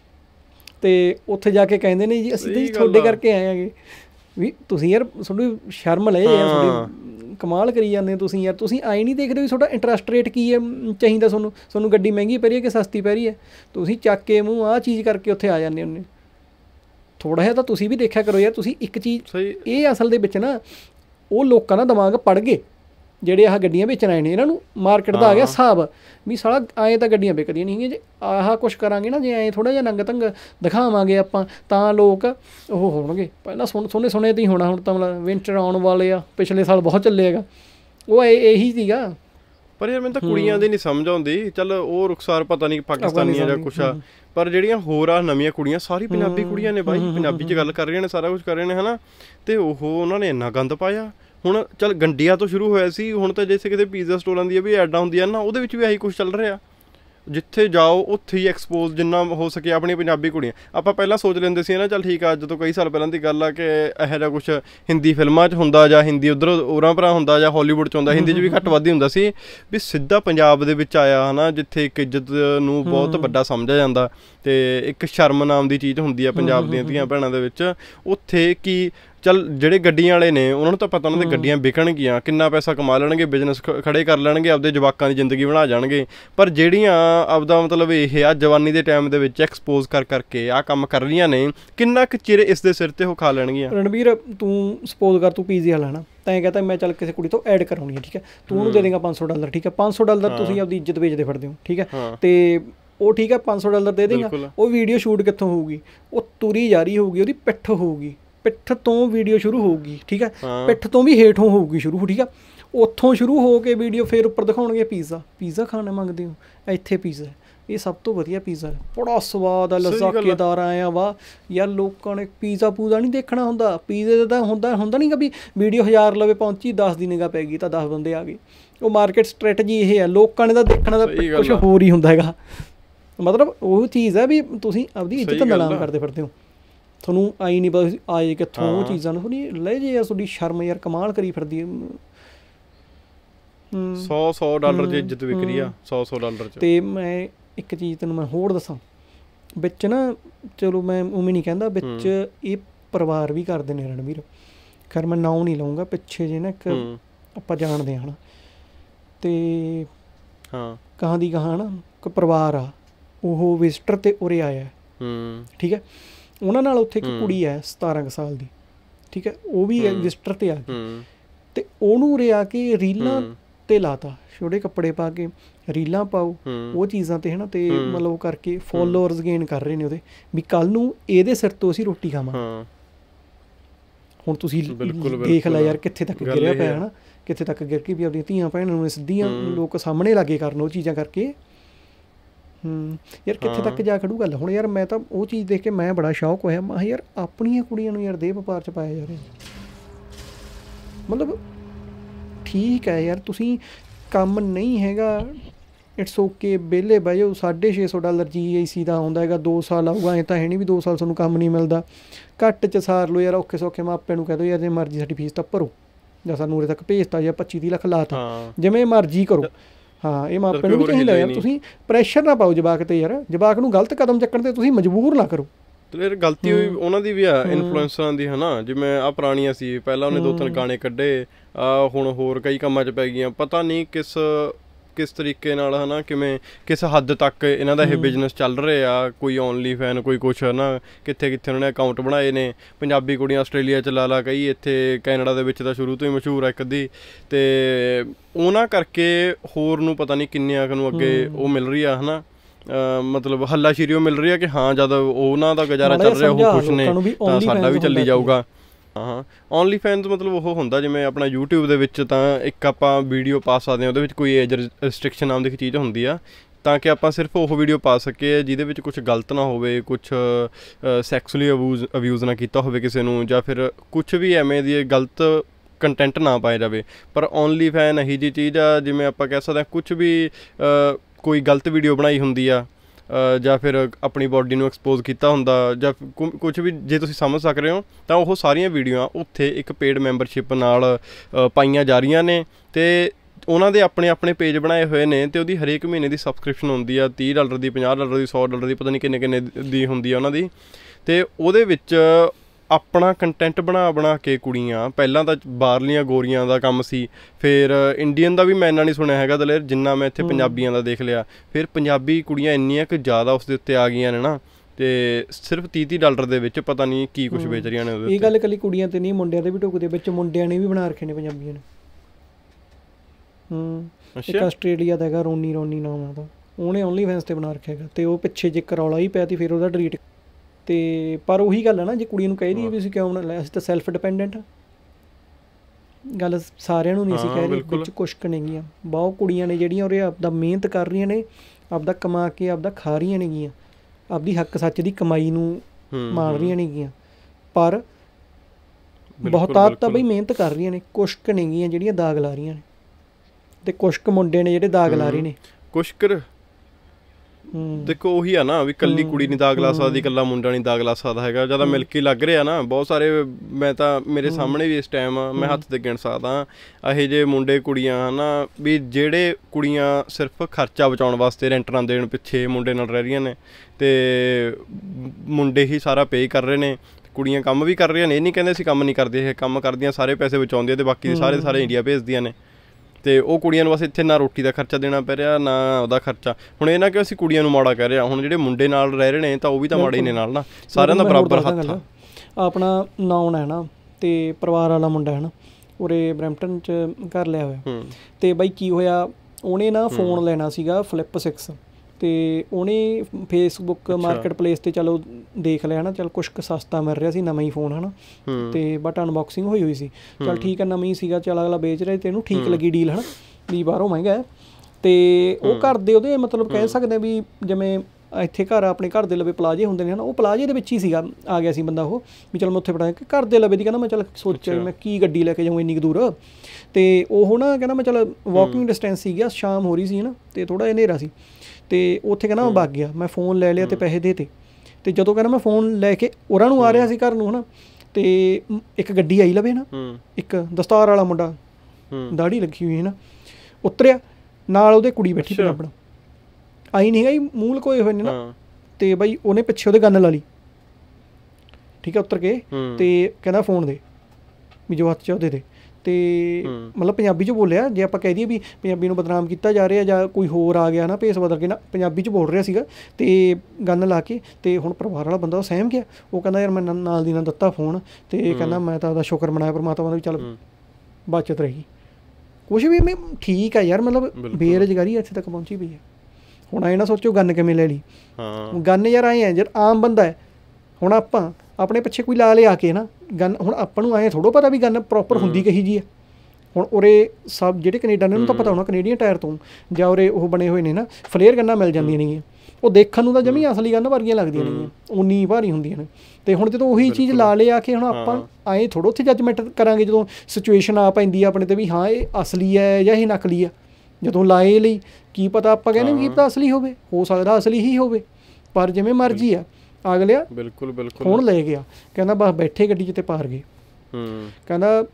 ਅਤੇ ਉੱਥੇ ਜਾ ਕੇ ਕਹਿੰਦੇ ਨੇ ਜੀ ਅਸੀਂ ਤਾਂ ਜੀ ਤੁਹਾਡੇ ਕਰਕੇ ਆਏ ਹੈਗੇ। ਵੀ ਤੁਸੀਂ ਯਾਰ ਤੁਹਾਡੀ ਸ਼ਰਮ ਲਏ ਯਾਰ, ਤੁਹਾਡੀ ਕਮਾਲ ਕਰੀ ਜਾਂਦੇ ਹੋ ਤੁਸੀਂ ਯਾਰ। ਤੁਸੀਂ ਆਏ ਨਹੀਂ ਦੇਖਦੇ ਵੀ ਤੁਹਾਡਾ ਇੰਟਰਸਟ ਰੇਟ ਕੀ ਹੈ ਚਾਹੀਦਾ ਤੁਹਾਨੂੰ, ਤੁਹਾਨੂੰ ਗੱਡੀ ਮਹਿੰਗੀ ਪੈ ਰਹੀ ਹੈ ਕਿ ਸਸਤੀ ਪੈ ਰਹੀ ਹੈ, ਤੁਸੀਂ ਚੱਕ ਕੇ ਮੂੰਹ ਆਹ ਚੀਜ਼ ਕਰਕੇ ਉੱਥੇ ਆ ਜਾਂਦੇ ਹੁੰਦੇ। ਥੋੜ੍ਹਾ ਜਿਹਾ ਤਾਂ ਤੁਸੀਂ ਵੀ ਦੇਖਿਆ ਕਰੋ ਯਾਰ। ਤੁਸੀਂ ਇੱਕ ਚੀਜ਼ ਇਹ ਅਸਲ ਦੇ ਵਿੱਚ ਨਾ ਉਹ ਲੋਕਾਂ ਦਾ ਦਿਮਾਗ ਪੜ੍ਹ ਗਏ ਜਿਹੜੇ ਆਹ ਗੱਡੀਆਂ ਵੇਚਣ ਆਏ ਨੇ, ਇਹਨਾਂ ਨੂੰ ਮਾਰਕੀਟ ਦਾ ਆ ਗਿਆ ਹਿਸਾਬ ਵੀ ਸਾਲਾ ਐਂ ਤਾਂ ਗੱਡੀਆਂ ਵਿਕਦੀਆਂ ਨਹੀਂ ਹੈਗੀਆਂ, ਜੇ ਆਹ ਕੁਛ ਕਰਾਂਗੇ ਨਾ, ਜੇ ਐਂ ਥੋੜ੍ਹਾ ਜਿਹਾ ਨੰਗ ਤੰਗ ਦਿਖਾਵਾਂਗੇ ਆਪਾਂ ਤਾਂ ਲੋਕ ਉਹ ਹੋਣਗੇ। ਪਹਿਲਾਂ ਸੁਣ ਸੁਣੇ ਸੁਣੇ ਤਾਂ ਹੀ ਹੋਣਾ, ਹੁਣ ਤਾਂ ਮਤਲਬ ਵਿੰਟਰ ਆਉਣ ਵਾਲੇ ਆ, ਪਿਛਲੇ ਸਾਲ ਬਹੁਤ ਚੱਲੇ ਹੈਗਾ ਉਹ ਇਹ ਇਹੀ ਸੀਗਾ। ਪਰ ਯਾਰ ਮੈਨੂੰ ਤਾਂ ਕੁੜੀਆਂ ਦੀ ਨਹੀਂ ਸਮਝ ਆਉਂਦੀ, ਚੱਲ ਉਹ ਰੁਖਸਾਰ ਪਤਾ ਨਹੀਂ ਪਾਕਿਸਤਾਨੀਆਂ ਜਾਂ ਕੁਛ ਆ, ਪਰ ਜਿਹੜੀਆਂ ਹੋਰ ਆ ਨਵੀਆਂ ਕੁੜੀਆਂ ਸਾਰੀ ਪੰਜਾਬੀ ਕੁੜੀਆਂ ਨੇ ਬਾਈ, ਪੰਜਾਬੀ 'ਚ ਗੱਲ ਕਰ ਰਹੀਆਂ ਨੇ, ਸਾਰਾ ਕੁਛ ਕਰ ਰਹੇ ਨੇ, ਹੈ ਨਾ, ਅਤੇ ਉਹ ਉਹਨਾਂ ਨੇ ਇੰਨਾ ਗੰਦ ਪਾਇਆ। ਹੁਣ ਚੱਲ ਗੰਡੀਆਂ ਤੋਂ ਸ਼ੁਰੂ ਹੋਇਆ ਸੀ, ਹੁਣ ਤਾਂ ਜੈਸੇ ਕਿਤੇ ਪੀਜ਼ਾ ਸਟੋਰਾਂ ਦੀਆਂ ਵੀ ਐਡਾਂ ਹੁੰਦੀਆਂ ਨਾ, ਉਹਦੇ ਵਿੱਚ ਵੀ ਆਹੀ ਕੁਛ ਚੱਲ ਰਿਹਾ। ਜਿੱਥੇ ਜਾਓ ਉੱਥੇ ਹੀ ਐਕਸਪੋਜ਼ ਜਿੰਨਾ ਹੋ ਸਕੇ ਆਪਣੀ ਪੰਜਾਬੀ ਕੁੜੀਆਂ। ਆਪਾਂ ਪਹਿਲਾਂ ਸੋਚ ਲੈਂਦੇ ਸੀ ਨਾ, ਚੱਲ ਠੀਕ ਆ, ਅੱਜ ਤੋਂ ਕਈ ਸਾਲ ਪਹਿਲਾਂ ਦੀ ਗੱਲ ਆ ਕਿ ਇਹੋ ਜਿਹਾ ਕੁਛ ਹਿੰਦੀ ਫਿਲਮਾਂ 'ਚ ਹੁੰਦਾ ਜਾਂ ਹਿੰਦੀ ਉੱਧਰ ਉਰਾਂ ਪਰਾਂ ਹੁੰਦਾ ਜਾਂ ਹਾਲੀਵੁੱਡ 'ਚ ਹੁੰਦਾ, ਹਿੰਦੀ 'ਚ ਵੀ ਘੱਟ ਵੱਧ ਹੀ ਹੁੰਦਾ ਸੀ, ਵੀ ਸਿੱਧਾ ਪੰਜਾਬ ਦੇ ਵਿੱਚ ਆਇਆ, ਹੈ ਨਾ, ਜਿੱਥੇ ਇੱਕ ਇੱਜ਼ਤ ਨੂੰ ਬਹੁਤ ਵੱਡਾ ਸਮਝਿਆ ਜਾਂਦਾ ਅਤੇ ਇੱਕ ਸ਼ਰਮ ਨਾਮ ਦੀ ਚੀਜ਼ ਹੁੰਦੀ ਆ ਪੰਜਾਬ ਦੀਆਂ ਧੀਆਂ ਭੈਣਾਂ ਦੇ ਵਿੱਚ। ਉੱਥੇ ਕੀ ਚੱਲ ਜਿਹੜੇ ਗੱਡੀਆਂ ਵਾਲੇ ਨੇ ਉਹਨਾਂ ਨੂੰ ਤਾਂ ਪਤਾ ਉਹਨਾਂ ਦੀਆਂ ਗੱਡੀਆਂ ਵਿਕਣਗੀਆਂ, ਕਿੰਨਾ ਪੈਸਾ ਕਮਾ ਲੈਣਗੇ, ਬਿਜ਼ਨਸ ਖੜੇ ਕਰ ਲੈਣਗੇ, ਆਪਦੇ ਜਵਾਕਾਂ ਦੀ ਜ਼ਿੰਦਗੀ ਬਣਾ ਜਾਣਗੇ। ਪਰ ਜਿਹੜੀਆਂ ਆਪਦਾ ਮਤਲਬ ਇਹ ਆ ਜਵਾਨੀ ਦੇ ਟਾਈਮ ਦੇ ਵਿੱਚ ਐਕਸਪੋਜ਼ ਕਰ ਕਰਕੇ ਆਹ ਕੰਮ ਕਰ ਰਹੀਆਂ ਨੇ, ਕਿੰਨਾ ਕੁ ਚਿਰ ਇਸ ਦੇ ਸਿਰ 'ਤੇ ਉਹ ਖਾ ਲੈਣਗੀਆਂ। ਰਣਵੀਰ ਤੂੰ ਸਪੋਜ਼ ਕਰ ਤੂੰ ਪੀਜ਼ਾ ਲੈਣਾ, ਤਾਂ ਇਹ ਕਹਤਾ ਮੈਂ ਚੱਲ ਕਿਸੇ ਕੁੜੀ ਤੋਂ ਐਡ ਕਰਾਉਣੀ ਹੈ, ਠੀਕ ਹੈ, ਤੂੰ ਉਹਨੂੰ ਦੇ ਦੇਗਾ ਪੰਜ ਸੌ ਡਾਲਰ, ਠੀਕ ਹੈ, ਪੰਜ ਸੌ ਡਾਲਰ ਤੁਸੀਂ ਆਪਦੀ ਇੱਜ਼ਤ ਵੇਚਦੇ ਫਿਰਦੇ ਹੋ, ਠੀਕ ਹੈ, ਅਤੇ ਉਹ ਠੀਕ ਹੈ ਪੰਜ ਸੌ ਡਾਲਰ ਦੇ ਦੇਗਾ, ਉਹ ਵੀਡੀਓ ਸ਼ੂਟ ਕਿੱਥੋਂ ਹੋਊਗੀ, ਉਹ ਤੁਰੀ ਜਾ ਰਹੀ ਹੋਊਗੀ, ਉਹਦੀ ਪਿੱਠ ਹੋਊਗੀ, ਪਿੱਠ ਤੋਂ ਵੀਡੀਓ ਸ਼ੁਰੂ ਹੋਊਗੀ, ਠੀਕ ਹੈ, ਪਿੱਠ ਤੋਂ ਵੀ ਹੇਠੋਂ ਹੋਊਗੀ ਸ਼ੁਰੂ, ਠੀਕ ਆ, ਉੱਥੋਂ ਸ਼ੁਰੂ ਹੋ ਕੇ ਵੀਡੀਓ ਫਿਰ ਉੱਪਰ ਦਿਖਾਉਣਗੇ ਪੀਜ਼ਾ, ਪੀਜ਼ਾ ਖਾਣਾ ਮੰਗਦੇ ਹੋ, ਇੱਥੇ ਪੀਜ਼ਾ, ਇਹ ਸਭ ਤੋਂ ਵਧੀਆ ਪੀਜ਼ਾ ਹੈ, ਬੜਾ ਸਵਾਦ ਆ, ਲਜ਼ਾਕੇਦਾਰ ਆਇਆ ਵਾ ਯਾਰ। ਲੋਕਾਂ ਨੇ ਪੀਜ਼ਾ ਪੂਜ਼ਾ ਨਹੀਂ ਦੇਖਣਾ ਹੁੰਦਾ, ਪੀਜ਼ੇ ਦਾ ਤਾਂ ਹੁੰਦਾ ਹੁੰਦਾ ਨਹੀਂ ਗਾ ਵੀ ਵੀਡੀਓ ਹਜ਼ਾਰ ਲਵੇ ਪਹੁੰਚੀ, ਦਸ ਦੀ ਨਿਗਾਹ ਪੈ ਗਈ ਤਾਂ ਦਸ ਬੰਦੇ ਆ ਗਏ। ਉਹ ਮਾਰਕੀਟ ਸਟ੍ਰੈਟਜੀ ਇਹ ਹੈ, ਲੋਕਾਂ ਨੇ ਤਾਂ ਦੇਖਣਾ ਦਾ ਕੁਛ ਹੋਰ ਹੀ ਹੁੰਦਾ ਹੈਗਾ। ਮਤਲਬ ਉਹ ਚੀਜ਼ ਹੈ ਵੀ ਤੁਸੀਂ ਆਪਦੀ ਇੱਜ਼ਤ ਨਿਲਾਮ ਕਰਦੇ ਫਿਰਦੇ ਹੋ, ਤੁਹਾਨੂੰ ਆਈ ਨਹੀਂ ਪਤਾ ਆਏ ਕਿੱਥੋਂ ਉਹ ਚੀਜ਼ਾਂ ਨੂੰ ਥੋੜੀ ਲੈ ਜੇ ਯਾਰ, ਤੁਹਾਡੀ ਸ਼ਰਮ ਯਾਰ ਕਮਾਲ ਕਰੀ ਫਿਰਦੀ। ਸੌ ਸੌ ਡਾਲਰ ਦੀ ਇੱਜ਼ਤ ਵਿਕ ਰਹੀ ਆ, ਸੌ ਸੌ ਡਾਲਰ ਚ। ਤੇ ਮੈਂ ਇੱਕ ਚੀਜ਼ ਤੈਨੂੰ ਮੈਂ ਹੋਰ ਦੱਸਾਂ, ਵਿੱਚ ਨਾ ਚਲੋ ਮੈਂ ਉਵੇਂ ਨਹੀਂ ਕਹਿੰਦਾ, ਵਿੱਚ ਇਹ ਪਰਿਵਾਰ ਵੀ ਕਰਦੇ ਨੇ ਰਣਵੀਰ, ਖੈਰ ਮੈਂ ਨਾਮ ਨਹੀਂ ਲਊਂਗਾ, ਪਿੱਛੇ ਜੇ ਨਾ ਇੱਕ ਆਪਾਂ ਜਾਣਦੇ ਹਾਂ ਤੇ ਹਾਂ ਕਹਾਂ ਦੀ ਕਹਾਂ ਨਾ ਇੱਕ ਪਰਿਵਾਰ ਆ, ਉਹ ਵਿਜ਼ਟਰ ਤੇ ਉਰੇ ਆਇਆ, ਠੀਕ ਹੈ। ਉਹਨਾਂ ਨਾਲ ਉੱਥੇ ਇੱਕ ਕੁੜੀ ਹੈ ਸਤਾਰਾਂ ਕੁ ਸਾਲ ਦੀ, ਠੀਕ ਹੈ, ਉਹ ਵੀ ਵਿਜ਼ਟਰ ਤੇ ਆ ਗਈ ਤੇ ਉਹਨੂੰ ਉਰੇ ਆ ਕੇ ਰੀਲਾਂ ਤੇ ਲਾਤਾ, ਛੋਟੇ ਕੱਪੜੇ ਪਾ ਕੇ ਰੀਲਾਂ ਪਾਓ, ਉਹ ਚੀਜ਼ਾਂ ਤੇ ਹੈ ਨਾ, ਤੇ ਮਤਲਬ ਕਰਕੇ ਫੋਲੋਅਰਸ ਗੇਨ ਕਰ ਰਹੇ ਨੇ ਉਹਦੇ, ਵੀ ਕੱਲ ਨੂੰ ਇਹਦੇ ਸਿਰ ਤੋਂ ਅਸੀਂ ਰੋਟੀ ਖਾਵਾਂ। ਹੁਣ ਤੁਸੀਂ ਦੇਖ ਲੈ ਯਾਰ ਕਿੱਥੇ ਤੱਕ ਗਿਰਿਆ ਪਿਆ ਹੈ ਨਾ, ਕਿੱਥੇ ਤੱਕ ਗਿਰ ਕੇ ਵੀ ਆਪਣੀਆਂ ਧੀਆਂ ਭੈਣਾਂ ਨੂੰ ਸਿੱਧੀਆਂ ਲੋਕ ਸਾਹਮਣੇ ਲਾਗੇ ਕਰਨ ਉਹ ਚੀਜ਼ਾਂ ਕਰਕੇ। ਹੂੰ ਯਾਰ ਕਿੱਥੇ ਤੱਕ ਜਾ ਖੜੂ ਗੱਲ। ਹੁਣ ਯਾਰ ਮੈਂ ਤਾਂ ਉਹ ਚੀਜ਼ ਦੇਖ ਕੇ ਮੈਂ ਬੜਾ ਸ਼ੌਕ ਹੋਇਆ, ਮੈਂ ਯਾਰ ਆਪਣੀਆਂ ਕੁੜੀਆਂ ਨੂੰ ਯਾਰ ਦੇਹ ਵਪਾਰ 'ਚ ਪਾਇਆ ਜਾ ਰਿਹਾ। ਮਤਲਬ ਠੀਕ ਹੈ ਯਾਰ, ਤੁਸੀਂ ਕੰਮ ਨਹੀਂ ਹੈਗਾ, ਇਟਸ ਓਕੇ, ਵਿਹਲੇ ਬਹਿ ਜਾਓ, ਸਾਢੇ ਛੇ ਸੌ ਡਾਲਰ ਜੀ ਆਈ ਸੀ ਦਾ ਆਉਂਦਾ ਹੈਗਾ, ਦੋ ਸਾਲ ਆਊਗਾ, ਐਂ ਤਾਂ ਹੈ ਨਹੀਂ ਵੀ ਦੋ ਸਾਲ ਤੁਹਾਨੂੰ ਕੰਮ ਨਹੀਂ ਮਿਲਦਾ, ਘੱਟ 'ਚ ਸਾਰ ਲਓ ਯਾਰ, ਔਖੇ ਸੌਖੇ ਮਾਪਿਆਂ ਨੂੰ ਕਹਿ ਦਿਓ ਯਾਰ ਜੇ ਮਰਜ਼ੀ ਸਾਡੀ ਫੀਸ ਤਾਂ ਭਰੋ, ਜਾਂ ਸਾਨੂੰ ਉਰੇ ਤੱਕ ਭੇਜਤਾ ਜਾਂ ਪੱਚੀ ਤੀਹ ਲੱਖ ਲਾਤਾ, ਜਿਵੇਂ ਮਰਜ਼ੀ ਕਰੋ। ਹਾਂ ਇਹ ਮਾਪਿਆਂ ਨੂੰ ਵੀ ਚਾਹੀਦਾ ਯਾਰ, ਤੁਸੀਂ ਪ੍ਰੈਸ਼ਰ ਨਾ ਪਾਓ ਜਵਾਕ 'ਤੇ ਯਾਰ, ਜਵਾਕ ਨੂੰ ਗਲਤ ਕਦਮ ਚੱਕਣ 'ਤੇ ਤੁਸੀਂ ਮਜਬੂਰ ਨਾ ਕਰੋ। ਯਾਰ ਗਲਤੀ ਹੋਈ ਉਹਨਾਂ ਦੀ ਵੀ ਆ, ਇਨਫਲੂਐਂਸਰਾਂ ਦੀ, ਹੈ ਨਾ। ਜਿਵੇਂ ਆਹ ਪੁਰਾਣੀਆਂ ਸੀ, ਪਹਿਲਾਂ ਉਹਨੇ ਦੋ ਤਿੰਨ ਗਾਣੇ ਕੱਢੇ, ਆ ਹੁਣ ਹੋਰ ਕਈ ਕੰਮਾਂ 'ਚ ਪੈ ਗਈਆਂ, ਪਤਾ ਨਹੀਂ ਕਿਸ ਕਿਸ ਤਰੀਕੇ ਨਾਲ, ਹੈ ਨਾ, ਕਿਵੇਂ ਕਿਸ ਹੱਦ ਤੱਕ ਇਹਨਾਂ ਦਾ ਇਹ ਬਿਜ਼ਨਸ ਚੱਲ ਰਿਹਾ। ਕੋਈ ਓਨਲੀ ਫੈਨ, ਕੋਈ ਕੁਛ, ਹੈ ਨਾ, ਕਿੱਥੇ ਕਿੱਥੇ ਉਹਨਾਂ ਨੇ ਅਕਾਊਂਟ ਬਣਾਏ ਨੇ। ਪੰਜਾਬੀ ਕੁੜੀਆਂ ਆਸਟ੍ਰੇਲੀਆ 'ਚ ਲਾ ਲਾ ਕਈ, ਇੱਥੇ ਕੈਨੇਡਾ ਦੇ ਵਿੱਚ ਤਾਂ ਸ਼ੁਰੂ ਤੋਂ ਹੀ ਮਸ਼ਹੂਰ ਆ ਇੱਕ ਅੱਧੀ, ਅਤੇ ਉਹਨਾਂ ਕਰਕੇ ਹੋਰ ਨੂੰ ਪਤਾ ਨਹੀਂ ਕਿੰਨਿਆਂ ਕੁ ਨੂੰ ਅੱਗੇ ਉਹ ਮਿਲ ਰਹੀ ਆ, ਹੈ ਨਾ, ਮਤਲਬ ਹੱਲਾਸ਼ੇਰੀ ਉਹ ਮਿਲ ਰਹੀ ਆ ਕਿ ਹਾਂ ਜਦ ਉਹਨਾਂ ਦਾ ਗੁਜ਼ਾਰਾ ਚੱਲ ਰਿਹਾ, ਉਹ ਖੁਸ਼ ਨੇ, ਤਾਂ ਸਾਡਾ ਵੀ ਚੱਲੀ ਜਾਊਗਾ। ਹਾਂ ਓਨਲੀ ਫੈਨਸ ਮਤਲਬ ਉਹ ਹੁੰਦਾ ਜਿਵੇਂ ਆਪਣਾ ਯੂਟਿਊਬ ਦੇ ਵਿੱਚ ਤਾਂ ਇੱਕ ਆਪਾਂ ਵੀਡੀਓ ਪਾ ਸਕਦੇ ਹਾਂ, ਉਹਦੇ ਵਿੱਚ ਕੋਈ ਏਜ ਰਿਸਟ੍ਰਿਕਸ਼ਨ ਨਾਮ ਦੀ ਇੱਕ ਚੀਜ਼ ਹੁੰਦੀ ਆ, ਤਾਂ ਕਿ ਆਪਾਂ ਸਿਰਫ ਉਹ ਵੀਡੀਓ ਪਾ ਸਕੀਏ ਜਿਹਦੇ ਵਿੱਚ ਕੁਛ ਗਲਤ ਨਾ ਹੋਵੇ, ਕੁਛ ਸੈਕਸੁਅਲੀ ਅਬੂਜ਼ ਅਬਿਊਜ਼ ਨਾ ਕੀਤਾ ਹੋਵੇ ਕਿਸੇ ਨੂੰ, ਜਾਂ ਫਿਰ ਕੁਛ ਵੀ ਐਵੇਂ ਦੀ ਗਲਤ ਕੰਟੈਂਟ ਨਾ ਪਾਇਆ ਜਾਵੇ। ਪਰ ਓਨਲੀ ਫੈਨ ਇਹੀ ਜਿਹੀ ਚੀਜ਼ ਆ, ਜਿਵੇਂ ਆਪਾਂ ਕਹਿ ਸਕਦੇ ਹਾਂ ਕੁਛ ਵੀ ਕੋਈ ਗਲਤ ਵੀਡੀਓ ਬਣਾਈ ਹੁੰਦੀ ਆ, ਜਾਂ ਫਿਰ ਆਪਣੀ ਬੋਡੀ ਨੂੰ ਐਕਸਪੋਜ਼ ਕੀਤਾ ਹੁੰਦਾ, ਜਾਂ ਕੁਛ ਵੀ, ਜੇ ਤੁਸੀਂ ਸਮਝ ਸਕ ਰਹੇ ਹੋ, ਤਾਂ ਉਹ ਸਾਰੀਆਂ ਵੀਡੀਓਆਂ ਉੱਥੇ ਇੱਕ ਪੇਡ ਮੈਂਬਰਸ਼ਿਪ ਨਾਲ ਪਾਈਆਂ ਜਾ ਰਹੀਆਂ ਨੇ, ਅਤੇ ਉਹਨਾਂ ਦੇ ਆਪਣੇ ਆਪਣੇ ਪੇਜ ਬਣਾਏ ਹੋਏ ਨੇ, ਅਤੇ ਉਹਦੀ ਹਰੇਕ ਮਹੀਨੇ ਦੀ ਸਬਸਕ੍ਰਿਪਸ਼ਨ ਹੁੰਦੀ ਆ, ਤੀਹ ਡਾਲਰ ਦੀ, ਪੰਜਾਹ ਡਾਲਰ ਦੀ, ਸੌ ਡਾਲਰ ਦੀ, ਪਤਾ ਨਹੀਂ ਕਿੰਨੇ ਕਿੰਨੇ ਦੀ ਹੁੰਦੀ ਆ ਉਹਨਾਂ ਦੀ। ਅਤੇ ਉਹਦੇ ਵਿੱਚ ਆਪਣਾ ਕੰਟੈਂਟ ਬਣਾ ਬਣਾ ਕੇ ਕੁੜੀਆਂ, ਪਹਿਲਾਂ ਤਾਂ ਬਾਹਰਲੀਆਂ ਗੋਰੀਆਂ ਦਾ ਕੰਮ ਸੀ, ਫਿਰ ਇੰਡੀਅਨ ਦਾ ਵੀ ਮੈਂ ਇੰਨਾ ਨਹੀਂ ਸੁਣਿਆ ਹੈਗਾ ਦਲੇਰ ਜਿੰਨਾ ਮੈਂ ਇੱਥੇ ਪੰਜਾਬੀਆਂ ਦਾ ਦੇਖ ਲਿਆ, ਫਿਰ ਪੰਜਾਬੀ ਕੁੜੀਆਂ ਇੰਨੀਆਂ ਕੁ ਜ਼ਿਆਦਾ ਉਸ ਦੇ ਉੱਤੇ ਆ ਗਈਆਂ ਨੇ ਨਾ, ਤੇ ਸਿਰਫ ਤੀਹ ਤੀਹ ਡਾਲਰ ਦੇ ਵਿੱਚ ਪਤਾ ਨਹੀਂ ਕੀ ਕੁਛ ਵੇਚ ਰਹੀਆਂ ਨੇ ਉਹਦੇ। ਇਹ ਗੱਲ ਇਕੱਲੀ ਕੁੜੀਆਂ ਤੇ ਨਹੀਂ, ਮੁੰਡਿਆਂ ਦੇ ਵੀ ਢੁਕਦੇ, ਵਿੱਚ ਮੁੰਡਿਆਂ ਨੇ ਵੀ ਬਣਾ ਰੱਖੇ ਨੇ ਪੰਜਾਬੀਆਂ ਨੇ। ਹੂੰ ਇੱਕ ਆਸਟ੍ਰੇਲੀਆ ਦਾ ਹੈਗਾ ਰੋਨੀ ਰੋਨੀ ਨਾਮ ਉਹਦਾ, ਉਹਨੇ ਓਨਲੀ ਫੈਨਸ 'ਤੇ ਬਣਾ ਰੱਖਿਆ ਹੈਗਾ, ਅਤੇ ਉਹ ਪਿੱਛੇ ਜੇ ਕਰੌਲਾ ਹੀ ਪਿਆ ਤੀ, ਫਿਰ ਉਹਦਾ ਡਿਲੀਟ। ਅਤੇ ਪਰ ਉਹੀ ਗੱਲ ਹੈ ਨਾ, ਜੇ ਕੁੜੀਆਂ ਨੂੰ ਕਹਿ ਦਈਏ ਵੀ ਅਸੀਂ ਕਿਉਂ ਬਣਾ ਲਿਆ, ਅਸੀਂ ਤਾਂ ਸੈਲਫ ਡਿਪੈਂਡੈਂਟ ਹਾਂ। ਗੱਲ ਸਾਰਿਆਂ ਨੂੰ ਨਹੀਂ ਅਸੀਂ ਕਹਿ ਰਹੇ, ਵਿੱਚ ਕੁਛ ਕੁ ਨੇਗੀਆਂ, ਬਹੁਤ ਕੁੜੀਆਂ ਨੇ ਜਿਹੜੀਆਂ ਉਰੇ ਆਪਦਾ ਮਿਹਨਤ ਕਰ ਰਹੀਆਂ ਨੇ, ਆਪਦਾ ਕਮਾ ਕੇ ਆਪਦਾ ਖਾ ਰਹੀਆਂ ਨੇਗੀਆਂ, ਆਪਦੀ ਹੱਕ ਸੱਚ ਦੀ ਕਮਾਈ ਨੂੰ ਮਾਣ ਰਹੀਆਂ ਨੇਗੀਆਂ, ਪਰ ਬਹੁਤਾਤ ਤਾਂ ਬਈ ਮਿਹਨਤ ਕਰ ਰਹੀਆਂ ਨੇ, ਕੁਛ ਕੁ ਨੇਗੀਆਂ ਜਿਹੜੀਆਂ ਦਾਗ ਲਾ ਰਹੀਆਂ ਨੇ, ਅਤੇ ਕੁਛ ਕੁ ਮੁੰਡੇ ਨੇ ਜਿਹੜੇ ਦਾਗ ਲਾ ਰਹੇ ਨੇ। ਕੁਛ ਕੁ ਦੇਖੋ ਉਹੀ ਆ ਨਾ ਵੀ ਇਕੱਲੀ ਕੁੜੀ ਨਹੀਂ ਦਾਗ ਲਾ ਸਕਦੀ, ਇਕੱਲਾ ਮੁੰਡਾ ਨਹੀਂ ਦਾਗ ਲਾ ਸਕਦਾ ਹੈਗਾ, ਜ਼ਿਆਦਾ ਮਿਲ ਕੇ ਲੱਗ ਰਿਹਾ ਨਾ। ਬਹੁਤ ਸਾਰੇ, ਮੈਂ ਤਾਂ ਮੇਰੇ ਸਾਹਮਣੇ ਵੀ ਇਸ ਟਾਈਮ ਮੈਂ ਹੱਥ 'ਤੇ ਗਿਣ ਸਕਦਾ ਇਹੋ ਜਿਹੇ ਮੁੰਡੇ ਕੁੜੀਆਂ, ਹੈ ਨਾ, ਵੀ ਜਿਹੜੇ ਕੁੜੀਆਂ ਸਿਰਫ ਖਰਚਾ ਬਚਾਉਣ ਵਾਸਤੇ, ਰੈਂਟ ਨਾ ਦੇਣ ਪਿੱਛੇ ਮੁੰਡੇ ਨਾਲ ਰਹਿ ਰਹੀਆਂ ਨੇ, ਅਤੇ ਮੁੰਡੇ ਹੀ ਸਾਰਾ ਪੇ ਕਰ ਰਹੇ ਨੇ, ਕੁੜੀਆਂ ਕੰਮ ਵੀ ਕਰ ਰਹੀਆਂ ਨੇ। ਇਹ ਨਹੀਂ ਕਹਿੰਦੇ ਅਸੀਂ ਕੰਮ ਨਹੀਂ ਕਰਦੇ, ਇਹ ਕੰਮ ਕਰਦੀਆਂ, ਸਾਰੇ ਪੈਸੇ ਬਚਾਉਂਦੀਆਂ, ਅਤੇ ਬਾਕੀ ਦੇ ਸਾਰੇ ਸਾਰੇ ਇੰਡੀਆ ਭੇਜਦੀਆਂ ਨੇ। ਅਤੇ ਉਹ ਕੁੜੀਆਂ ਨੂੰ ਬਸ ਇੱਥੇ ਨਾ ਰੋਟੀ ਦਾ ਖਰਚਾ ਦੇਣਾ ਪੈ ਰਿਹਾ, ਨਾ ਉਹਦਾ ਖਰਚਾ। ਹੁਣ ਇਹ ਨਾ ਕਿ ਅਸੀਂ ਕੁੜੀਆਂ ਨੂੰ ਮਾੜਾ ਕਹਿ ਰਹੇ ਹਾਂ, ਹੁਣ ਜਿਹੜੇ ਮੁੰਡੇ ਨਾਲ ਰਹਿ ਰਹੇ ਨੇ ਤਾਂ ਉਹ ਵੀ ਤਾਂ ਮਾੜੇ ਨੇ ਨਾਲ ਨਾ, ਸਾਰਿਆਂ ਦਾ ਬਰਾਬਰ ਹੱਥ ਆ। ਆਪਣਾ ਨਾਉਨ ਹੈ ਨਾ, ਅਤੇ ਪਰਿਵਾਰ ਵਾਲਾ ਮੁੰਡਾ ਹੈ ਨਾ, ਉਰੇ ਬਰੈਂਪਟਨ 'ਚ ਘਰ ਲਿਆ ਹੋਇਆ, ਅਤੇ ਬਾਈ ਕੀ ਹੋਇਆ, ਉਹਨੇ ਨਾ ਫੋਨ ਲੈਣਾ ਸੀਗਾ ਫਲਿੱਪ ਸਿਕਸ, ਅਤੇ ਉਹਨੇ ਫੇਸਬੁੱਕ ਮਾਰਕੀਟ ਪਲੇਸ 'ਤੇ ਚਲੋ ਦੇਖ ਲਿਆ ਨਾ, ਚੱਲ ਕੁਛ ਕੁ ਸਸਤਾ ਮਿਲ ਰਿਹਾ ਸੀ, ਨਵਾਂ ਹੀ ਫੋਨ ਹੈ ਨਾ, ਅਤੇ ਬਟ ਅਨਬੋਕਸਿੰਗ ਹੋਈ ਹੋਈ ਸੀ, ਚੱਲ ਠੀਕ ਹੈ, ਨਵਾਂ ਹੀ ਸੀਗਾ, ਚੱਲ ਅਗਲਾ ਵੇਚ ਰਿਹਾ, ਅਤੇ ਇਹਨੂੰ ਠੀਕ ਲੱਗੀ ਡੀਲ, ਹੈ ਨਾ, ਵੀ ਬਾਹਰੋਂ ਮਹਿੰਗਾ ਹੈ, ਤੇ ਉਹ ਘਰ ਦੇ ਉਹਦੇ ਮਤਲਬ ਕਹਿ ਸਕਦੇ ਵੀ ਜਿਵੇਂ ਇੱਥੇ ਘਰ ਆਪਣੇ ਘਰ ਦੇ ਲਵੇ ਪਲਾਜੇ ਹੁੰਦੇ ਨੇ ਹਨਾ, ਉਹ ਪਲਾਜੇ ਦੇ ਵਿੱਚ ਹੀ ਸੀਗਾ, ਆ ਗਿਆ ਸੀ ਬੰਦਾ ਉਹ ਵੀ ਚਲ ਮੈਂ ਉੱਥੇ ਫੜਾ ਕੇ ਘਰ ਦੇ ਲਵੇ ਦੀ ਕਹਿੰਦਾ ਮੈਂ ਚੱਲ ਸੋਚਿਆ ਮੈਂ ਕੀ ਗੱਡੀ ਲੈ ਕੇ ਜਾਊਂ ਇੰਨੀ ਕੁ ਦੂਰ, ਤੇ ਉਹ ਨਾ ਕਹਿੰਦਾ ਮੈਂ ਚੱਲ ਵਾਕਿੰਗ ਡਿਸਟੈਂਸ ਸੀਗਾ, ਸ਼ਾਮ ਹੋ ਰਹੀ ਸੀ ਨਾ ਤੇ ਥੋੜਾ ਜਿਹਾ ਹਨੇਰਾ ਸੀ, ਤੇ ਉੱਥੇ ਕਹਿੰਦਾ ਮੈਂ ਵਗ ਗਿਆ, ਮੈਂ ਫੋਨ ਲੈ ਲਿਆ ਤੇ ਪੈਸੇ ਦੇ ਤੇ ਤੇ ਜਦੋਂ ਕਹਿੰਦਾ ਮੈਂ ਫੋਨ ਲੈ ਕੇ ਉਹਨਾਂ ਨੂੰ ਆ ਰਿਹਾ ਸੀ ਘਰ ਨੂੰ ਹਨਾ, ਤੇ ਇੱਕ ਗੱਡੀ ਆਈ ਲਵੇ ਨਾ, ਇੱਕ ਦਸਤਾਰ ਵਾਲਾ ਮੁੰਡਾ ਦਾੜੀ ਲੱਗੀ ਹੋਈ ਹੈ ਨਾ, ਉਤਰਿਆ ਨਾਲ ਉਹਦੇ ਕੁੜੀ ਬੈਠੀ ਪੰਜਾਬਣ, ਆਈ ਨਹੀਂ ਹੈਗਾ ਮੂੰਹ ਲਕੋਏ ਹੋਏ ਨੇ ਨਾ, ਤੇ ਬਾਈ ਉਹਨੇ ਪਿੱਛੇ ਉਹਦੇ ਗੰਨ ਲਾ ਲਈ, ਠੀਕ ਹੈ, ਉਤਰ ਕੇ ਤੇ ਕਹਿੰਦਾ ਫੋਨ ਦੇ ਵੀ ਜੋ ਹੱਥ 'ਚ ਉਹਦੇ ਦੇ, ਤੇ ਮਤਲਬ ਪੰਜਾਬੀ 'ਚ ਬੋਲਿਆ, ਜੇ ਆਪਾਂ ਕਹਿ ਦਈਏ ਵੀ ਪੰਜਾਬੀ ਨੂੰ ਬਦਨਾਮ ਕੀਤਾ ਜਾ ਰਿਹਾ ਜਾਂ ਕੋਈ ਹੋਰ ਆ ਗਿਆ ਨਾ ਭੇਸ ਬਦਲ ਕੇ ਨਾ, ਪੰਜਾਬੀ 'ਚ ਬੋਲ ਰਿਹਾ ਸੀਗਾ ਤੇ ਗੰਨ ਲਾ ਕੇ, ਤੇ ਹੁਣ ਪਰਿਵਾਰ ਵਾਲਾ ਬੰਦਾ ਉਹ ਸਹਿਮ ਗਿਆ, ਉਹ ਕਹਿੰਦਾ ਯਾਰ ਮੈਂ ਨਾਲ ਦੀ ਨਾਲ ਦਿੱਤਾ ਫੋਨ, ਤੇ ਕਹਿੰਦਾ ਮੈਂ ਤਾਂ ਉਹਦਾ ਸ਼ੁਕਰ ਮਨਾਇਆ ਪਰਮਾਤਮਾ ਦਾ ਵੀ ਚੱਲ ਬਚਤ ਰਹੀ, ਕੁਛ ਵੀ ਮੈਂ ਠੀਕ ਹੈ ਯਾਰ, ਮਤਲਬ ਬੇਰੁਜ਼ਗਾਰੀ ਇੱਥੇ ਤੱਕ ਪਹੁੰਚੀ ਪਈ ਹੈ। ਹੁਣ ਐਂ ਨਾ ਸੋਚੋ ਗੰਨ ਕਿਵੇਂ ਲੈ ਲਈ, ਗੰਨ ਯਾਰ ਐਂ ਹੈ ਯਾਰ ਆਮ ਬੰਦਾ ਹੈ, ਹੁਣ ਆਪਾਂ ਆਪਣੇ ਪਿੱਛੇ ਕੋਈ ਲਾ ਲਿਆ ਕੇ ਨਾ ਗੰਨ, ਹੁਣ ਆਪਾਂ ਨੂੰ ਐਂ ਥੋੜ੍ਹਾ ਪਤਾ ਵੀ ਗੰਨ ਪ੍ਰੋਪਰ ਹੁੰਦੀ ਕਹੀ ਜੀ ਹੈ, ਹੁਣ ਉਰੇ ਸਭ ਜਿਹੜੇ ਕੈਨੇਡਾ ਨੇ ਉਹਨੂੰ ਤਾਂ ਪਤਾ ਹੋਣਾ ਕੈਨੇਡੀਅਨ ਟਾਇਰ ਤੋਂ ਜਾਂ ਉਰੇ ਉਹ ਬਣੇ ਹੋਏ ਨੇ ਨਾ ਫਲੇਅਰ ਗੰਨਾਂ ਮਿਲ ਜਾਂਦੀਆਂ ਨੇਗੀਆਂ, ਉਹ ਦੇਖਣ ਨੂੰ ਤਾਂ ਜਮੀ ਅਸਲੀ ਗੰਨ ਵਰਗੀਆਂ ਲੱਗਦੀਆਂ ਨੇਗੀਆਂ, ਉਨੀ ਭਾਰੀ ਹੁੰਦੀਆਂ ਨੇ, ਤੇ ਹੁਣ ਜਦੋਂ ਉਹੀ ਚੀਜ਼ ਲਾ ਲਿਆ ਕੇ ਹੁਣ ਆਪਾਂ ਐਂ ਥੋੜ੍ਹਾ ਉੱਥੇ ਜੱਜਮੈਂਟ ਕਰਾਂਗੇ ਜਦੋਂ ਸਿਚੁਏਸ਼ਨ ਆ ਪੈਂਦੀ ਆ ਆਪਣੇ 'ਤੇ ਵੀ ਹਾਂ ਇਹ ਅਸਲੀ ਹੈ ਜਾਂ ਇਹ ਨਕਲੀ ਆ, ਜਦੋਂ ਲਾਏ ਲਈ ਕੀ ਪਤਾ ਆਪਾਂ ਕਹਿੰਦੇ ਕੀ ਪਤਾ ਅਸਲੀ ਹੋਵੇ, ਹੋ ਸਕਦਾ ਅਸਲੀ ਹੀ ਹੋਵੇ, ਪਰ ਜਿਵੇਂ ਮਰਜ਼ੀ ਆ ਅਗਲਿਆ ਬਿਲਕੁਲ ਬਿਲਕੁਲ ਫੋਨ ਲੈ ਗਿਆ, ਕਹਿੰਦਾ ਬਸ ਬੈਠੇ ਗੱਡੀ 'ਚ ਤੇ ਪਾਰ ਗਏ, ਕਹਿੰਦਾ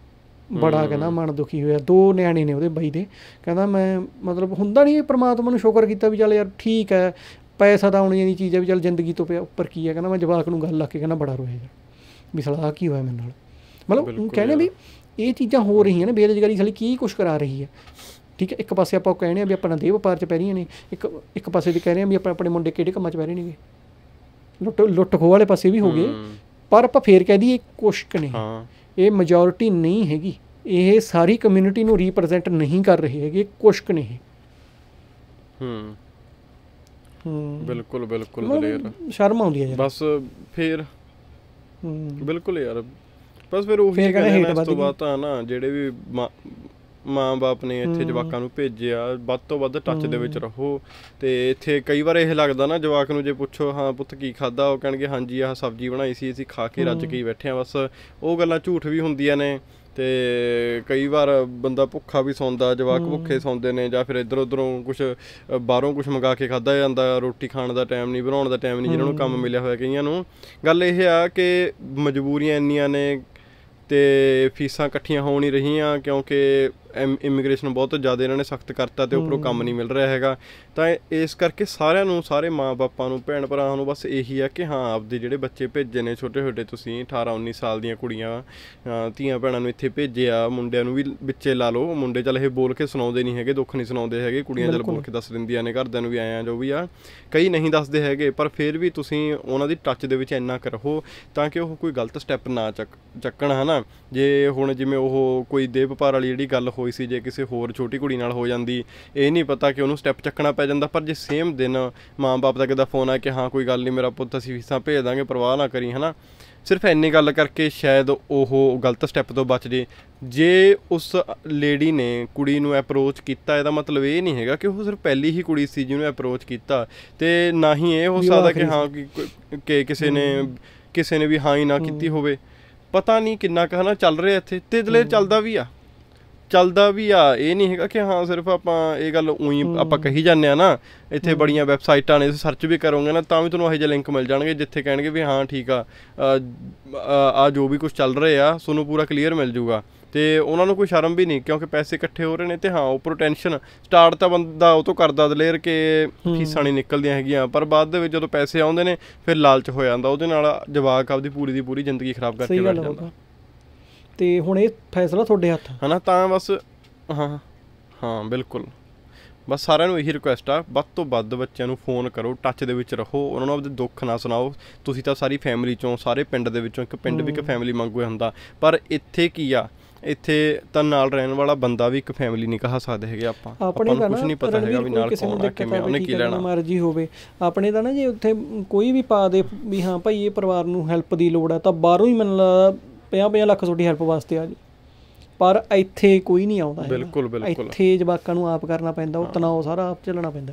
ਬੜਾ ਕਹਿੰਦਾ ਮਨ ਦੁਖੀ ਹੋਇਆ, ਦੋ ਨਿਆਣੇ ਨੇ ਉਹਦੇ ਬਾਈ ਦੇ, ਕਹਿੰਦਾ ਮੈਂ ਮਤਲਬ ਹੁੰਦਾ ਨਹੀਂ ਪਰਮਾਤਮਾ ਨੂੰ ਸ਼ੁਕਰ ਕੀਤਾ ਵੀ ਚੱਲ ਯਾਰ ਠੀਕ ਹੈ ਪੈਸਾ ਤਾਂ ਆਉਣੀ ਦੀ ਚੀਜ਼ ਹੈ ਵੀ ਚੱਲ ਜ਼ਿੰਦਗੀ ਤੋਂ ਪਿਆ ਉੱਪਰ ਕੀ ਹੈ, ਕਹਿੰਦਾ ਮੈਂ ਜਵਾਕ ਨੂੰ ਗੱਲ ਲਾ ਕੇ ਕਹਿੰਦਾ ਬੜਾ ਰੋਇਆ ਯਾਰ ਵੀ ਸਲਾਹ ਕੀ ਹੋਇਆ ਮੇਰੇ ਨਾਲ, ਮਤਲਬ ਕਹਿੰਦੇ ਵੀ ਇਹ ਚੀਜ਼ਾਂ ਹੋ ਰਹੀਆਂ ਨੇ, ਬੇਰੁਜ਼ਗਾਰੀ ਸਾਲੀ ਕੀ ਕੁਛ ਕਰਾ ਰਹੀ ਹੈ, ਠੀਕ ਹੈ, ਇੱਕ ਪਾਸੇ ਆਪਾਂ ਕਹਿੰਦੇ ਹਾਂ ਵੀ ਆਪਣਾ ਦੇਹ ਵਪਾਰ 'ਚ ਪੈ ਰਹੀਆਂ ਨੇ, ਇੱਕ ਇੱਕ ਪਾਸੇ ਦੀ ਕਹਿ ਰਹੇ ਹਾਂ ਵੀ ਆਪਾਂ ਆਪਣੇ ਮੁੰਡੇ ਕਿਹੜੇ ਕੰਮਾਂ 'ਚ ਪੈ ਰਹੇ ਨੇਗੇ, ਲੁੱਟ ਲੁੱਟ ਖੋਹ ਵਾਲੇ ਪਾਸੇ ਵੀ ਹੋ ਗਏ, ਪਰ ਆਪਾਂ ਫੇਰ ਕਹਿ ਦਈਏ ਕੁਛ ਕੁ ਨਹੀਂ, ਇਹ ਮੈਜੋਰਿਟੀ ਨਹੀਂ ਹੈਗੀ, ਇਹ ਸਾਰੀ ਕਮਿਊਨਿਟੀ ਨੂੰ ਰੀਪ੍ਰਜੈਂਟ ਨਹੀਂ ਕਰ ਰਹੇ ਹੈਗੇ, ਕੁਛ ਕੁ ਨਹੀਂ। ਹੂੰ ਬਿਲਕੁਲ ਬਿਲਕੁਲ ਦਲੇਰ, ਸ਼ਰਮ ਆਉਂਦੀ ਹੈ ਯਾਰ ਬਸ ਫੇਰ ਬਿਲਕੁਲ ਯਾਰ, ਬਸ ਫਿਰ ਉਹੀ ਕਹਿੰਦੇ ਇਸ ਤੋਂ ਬਾਅਦ ਤਾਂ ਨਾ ਜਿਹੜੇ ਵੀ ਮਾਂ ਬਾਪ ਨੇ ਇੱਥੇ ਜਵਾਕਾਂ ਨੂੰ ਭੇਜਿਆ ਵੱਧ ਤੋਂ ਵੱਧ ਟੱਚ ਦੇ ਵਿੱਚ ਰਹੋ, ਤੇ ਇੱਥੇ ਕਈ ਵਾਰ ਇਹ ਲੱਗਦਾ ਨਾ ਜਵਾਕ ਨੂੰ ਜੇ ਪੁੱਛੋ ਹਾਂ ਪੁੱਤ ਕੀ ਖਾਧਾ, ਉਹ ਕਹਿਣਗੇ ਹਾਂਜੀ ਆਹ ਸਬਜ਼ੀ ਬਣਾਈ ਸੀ ਅਸੀਂ ਖਾ ਕੇ ਰੱਜ ਕੇ ਹੀ ਬੈਠੇ ਹਾਂ, ਬਸ ਉਹ ਗੱਲਾਂ ਝੂਠ ਵੀ ਹੁੰਦੀਆਂ ਨੇ, ਤੇ ਕਈ ਵਾਰ ਬੰਦਾ ਭੁੱਖਾ ਵੀ ਸੌਂਦਾ, ਜਵਾਕ ਭੁੱਖੇ ਸੌਂਦੇ ਨੇ, ਜਾਂ ਫਿਰ ਇੱਧਰ ਉੱਧਰੋਂ ਕੁਛ ਬਾਹਰੋਂ ਕੁਛ ਮੰਗਾ ਕੇ ਖਾਧਾ ਜਾਂਦਾ, ਰੋਟੀ ਖਾਣ ਦਾ ਟਾਈਮ ਨਹੀਂ, ਬਣਾਉਣ ਦਾ ਟਾਈਮ ਨਹੀਂ, ਜਿਹਨਾਂ ਨੂੰ ਕੰਮ ਮਿਲਿਆ ਹੋਇਆ ਕਈਆਂ ਨੂੰ। ਗੱਲ ਇਹ ਆ ਕਿ ਮਜਬੂਰੀਆਂ ਇੰਨੀਆਂ ਨੇ ਤੇ ਫੀਸਾਂ ਇਕੱਠੀਆਂ ਹੋ ਨਹੀਂ ਰਹੀਆਂ, ਕਿਉਂਕਿ ਇਮ ਇਮੀਗ੍ਰੇਸ਼ਨ ਬਹੁਤ ਜ਼ਿਆਦਾ ਇਹਨਾਂ ਨੇ ਸਖਤ ਕਰਤਾ ਤੇ ਉੱਪਰੋਂ ਕੰਮ ਨਹੀਂ ਮਿਲ ਰਿਹਾ ਹੈਗਾ, ਤਾਂ ਇਸ ਕਰਕੇ ਸਾਰਿਆਂ ਨੂੰ, ਸਾਰੇ ਮਾਂ ਬਾਪਾਂ ਨੂੰ, ਭੈਣ ਭਰਾਵਾਂ ਨੂੰ ਬਸ ਇਹੀ ਆ ਕਿ ਹਾਂ ਆਪਦੇ ਜਿਹੜੇ ਬੱਚੇ ਭੇਜੇ ਨੇ ਛੋਟੇ ਛੋਟੇ, ਤੁਸੀਂ ਅਠਾਰਾਂ ਉੱਨੀ ਸਾਲ ਦੀਆਂ ਕੁੜੀਆਂ ਧੀਆਂ ਭੈਣਾਂ ਨੂੰ ਇੱਥੇ ਭੇਜਿਆ, ਮੁੰਡਿਆਂ ਨੂੰ ਵੀ ਵਿੱਚੇ ਲਾ ਲਓ, ਮੁੰਡੇ ਚੱਲ ਇਹ ਬੋਲ ਕੇ ਸੁਣਾਉਂਦੇ ਨਹੀਂ ਹੈਗੇ, ਦੁੱਖ ਨਹੀਂ ਸੁਣਾਉਂਦੇ ਹੈਗੇ, ਕੁੜੀਆਂ ਚੱਲ ਬੋਲ ਕੇ ਦੱਸ ਦਿੰਦੀਆਂ ਨੇ ਘਰਦਿਆਂ ਨੂੰ ਵੀ ਆਏ ਆ ਜੋ ਵੀ ਆ, ਕਈ ਨਹੀਂ ਦੱਸਦੇ ਹੈਗੇ, ਪਰ ਫਿਰ ਵੀ ਤੁਸੀਂ ਉਹਨਾਂ ਦੀ ਟੱਚ ਦੇ ਵਿੱਚ ਇੰਨਾ ਕੁ ਰਹੋ ਤਾਂ ਕਿ ਉਹ ਕੋਈ ਗਲਤ ਸਟੈਪ ਨਾ ਚੱਕ ਚੱਕਣ ਹੈ ਨਾ। ਜੇ ਹੁਣ ਜਿਵੇਂ ਉਹ ਕੋਈ ਦੇਹ ਵਪਾਰ ਵਾਲੀ ਜਿਹੜੀ ਗੱਲ ਹੋਈ ਸੀ, ਜੇ ਕਿਸੇ ਹੋਰ ਛੋਟੀ ਕੁੜੀ ਨਾਲ ਹੋ ਜਾਂਦੀ, ਇਹ ਨਹੀਂ ਪਤਾ ਕਿ ਉਹਨੂੰ ਸਟੈਪ ਚੱਕਣਾ ਪੈ ਜਾਂਦਾ, ਪਰ ਜੇ ਸੇਮ ਦਿਨ ਮਾਂ ਬਾਪ ਦਾ ਕਿੱਦਾਂ ਫੋਨ ਆ ਕਿ ਹਾਂ ਕੋਈ ਗੱਲ ਨਹੀਂ ਮੇਰਾ ਪੁੱਤ ਅਸੀਂ ਫੀਸਾਂ ਭੇਜ ਦਾਂਗੇ ਪਰਵਾਹ ਨਾ ਕਰੀ, ਹੈ ਨਾ, ਸਿਰਫ ਇੰਨੀ ਗੱਲ ਕਰਕੇ ਸ਼ਾਇਦ ਉਹ ਗਲਤ ਸਟੈਪ ਤੋਂ ਬਚ ਜੇ। ਜੇ ਉਸ ਲੇਡੀ ਨੇ ਕੁੜੀ ਨੂੰ ਅਪਰੋਚ ਕੀਤਾ, ਇਹਦਾ ਮਤਲਬ ਇਹ ਨਹੀਂ ਹੈਗਾ ਕਿ ਉਹ ਸਿਰਫ ਪਹਿਲੀ ਹੀ ਕੁੜੀ ਸੀ ਜਿਹਨੂੰ ਅਪਰੋਚ ਕੀਤਾ, ਅਤੇ ਨਾ ਹੀ ਇਹ ਹੋ ਸਕਦਾ ਕਿ ਹਾਂ ਕਿ ਕਿਸੇ ਨੇ ਕਿਸੇ ਨੇ ਵੀ ਹਾਂ ਹੀ ਨਾ ਕੀਤੀ ਹੋਵੇ। ਪਤਾ ਨਹੀਂ ਕਿੰਨਾ ਕੁ ਹੈ ਨਾ ਚੱਲ ਰਿਹਾ ਇੱਥੇ, ਅਤੇ ਇਹਦੇ ਲਈ ਚੱਲਦਾ ਵੀ ਆ ਚੱਲਦਾ ਵੀ ਆ ਇਹ ਨਹੀਂ ਹੈਗਾ ਕਿ ਹਾਂ ਸਿਰਫ ਆਪਾਂ ਇਹ ਗੱਲ ਊਂ ਆਪਾਂ ਕਹੀ ਜਾਂਦੇ ਹਾਂ ਨਾ। ਇੱਥੇ ਬੜੀਆਂ ਵੈਬਸਾਈਟਾਂ ਨੇ, ਸਰਚ ਵੀ ਕਰੋਗੇ ਨਾ ਤਾਂ ਵੀ ਤੁਹਾਨੂੰ ਇਹੋ ਜਿਹੇ ਲਿੰਕ ਮਿਲ ਜਾਣਗੇ ਜਿੱਥੇ ਕਹਿਣਗੇ ਵੀ ਹਾਂ ਠੀਕ ਆ ਆ ਜੋ ਵੀ ਕੁਛ ਚੱਲ ਰਿਹਾ ਆ ਤੁਹਾਨੂੰ ਪੂਰਾ ਕਲੀਅਰ ਮਿਲ ਜੂਗਾ, ਅਤੇ ਉਹਨਾਂ ਨੂੰ ਕੋਈ ਸ਼ਰਮ ਵੀ ਨਹੀਂ ਕਿਉਂਕਿ ਪੈਸੇ ਇਕੱਠੇ ਹੋ ਰਹੇ ਨੇ। ਅਤੇ ਹਾਂ ਉੱਪਰੋਂ ਟੈਨਸ਼ਨ ਸਟਾਰਟ ਤਾਂ ਬੰਦਾ ਉਹ ਤੋਂ ਕਰਦਾ ਦਲੇਰ ਕਿ ਫੀਸਾਂ ਨਹੀਂ ਨਿਕਲਦੀਆਂ ਹੈਗੀਆਂ, ਪਰ ਬਾਅਦ ਦੇ ਵਿੱਚ ਜਦੋਂ ਪੈਸੇ ਆਉਂਦੇ ਨੇ ਫਿਰ ਲਾਲਚ ਹੋ ਜਾਂਦਾ, ਉਹਦੇ ਨਾਲ ਜਵਾਕ ਆਪਦੀ ਪੂਰੀ ਦੀ ਪੂਰੀ ਜ਼ਿੰਦਗੀ ਖਰਾਬ ਕਰਕੇ ਬੈਠ ਜਾਂਦਾ। ਅਤੇ ਹੁਣ ਇਹ ਫੈਸਲਾ ਤੁਹਾਡੇ ਹੱਥ ਹੈ ਨਾ, ਤਾਂ ਬਸ ਹਾਂ ਹਾਂ ਬਿਲਕੁਲ, ਬਸ ਸਾਰਿਆਂ ਨੂੰ ਇਹੀ ਰਿਕੁਐਸਟ ਆ ਵੱਧ ਤੋਂ ਵੱਧ ਬੱਚਿਆਂ ਨੂੰ ਫੋਨ ਕਰੋ, ਟੱਚ ਦੇ ਵਿੱਚ ਰਹੋ, ਉਹਨਾਂ ਨੂੰ ਆਪਦੇ ਦੁੱਖ ਨਾ ਸੁਣਾਓ। ਤੁਸੀਂ ਤਾਂ ਸਾਰੀ ਫੈਮਿਲੀ 'ਚੋਂ, ਸਾਰੇ ਪਿੰਡ ਦੇ ਵਿੱਚੋਂ, ਇੱਕ ਪਿੰਡ ਵੀ ਇੱਕ ਫੈਮਿਲੀ ਵਾਂਗੂ ਹੁੰਦਾ, ਪਰ ਇੱਥੇ ਕੀ ਆ, ਇੱਥੇ ਤਾਂ ਨਾਲ ਰਹਿਣ ਵਾਲਾ ਬੰਦਾ ਵੀ ਇੱਕ ਫੈਮਿਲੀ ਨਹੀਂ ਕਹਾ ਸਕਦੇ ਹੈਗੇ ਆਪਾਂ, ਆਪਾਂ ਨੂੰ ਕੁਛ ਨਹੀਂ ਪਤਾ ਹੈਗਾ ਵੀ ਨਾਲ ਕੌਣ ਆ, ਕਿਵੇਂ ਉਹਨੇ ਕੀ ਲੈਣਾ ਮਰਜ਼ੀ ਹੋਵੇ ਆਪਣੇ ਦਾ ਨਾ। ਜੇ ਉੱਥੇ ਕੋਈ ਵੀ ਪਾ ਦੇ ਵੀ ਹਾਂ ਭਾਈ ਇਹ ਪਰਿਵਾਰ ਨੂੰ ਹੈਲਪ ਦੀ ਲੋੜ ਹੈ, ਤਾਂ ਬਾਹਰੋਂ ਹੀ ਮੈਨੂੰ ਲੱਗਦਾ ਪੰਜਾਹ ਪੰਜਾਹ ਲੱਖ ਤੁਹਾਡੀ ਹੈਲਪ ਵਾਸਤੇ ਆ ਜੀ, ਪਰ ਇੱਥੇ ਕੋਈ ਨਹੀਂ ਆਉਂਦਾ ਹੈਗਾ। ਬਿਲਕੁਲ ਬਿਲਕੁਲ ਇੱਥੇ ਜਵਾਕਾਂ ਨੂੰ ਆਪ ਕਰਨਾ ਪੈਂਦਾ, ਉਹ ਤਣਾਅ ਸਾਰਾ ਆਪ ਝੱਲਣਾ ਪੈਂਦਾ।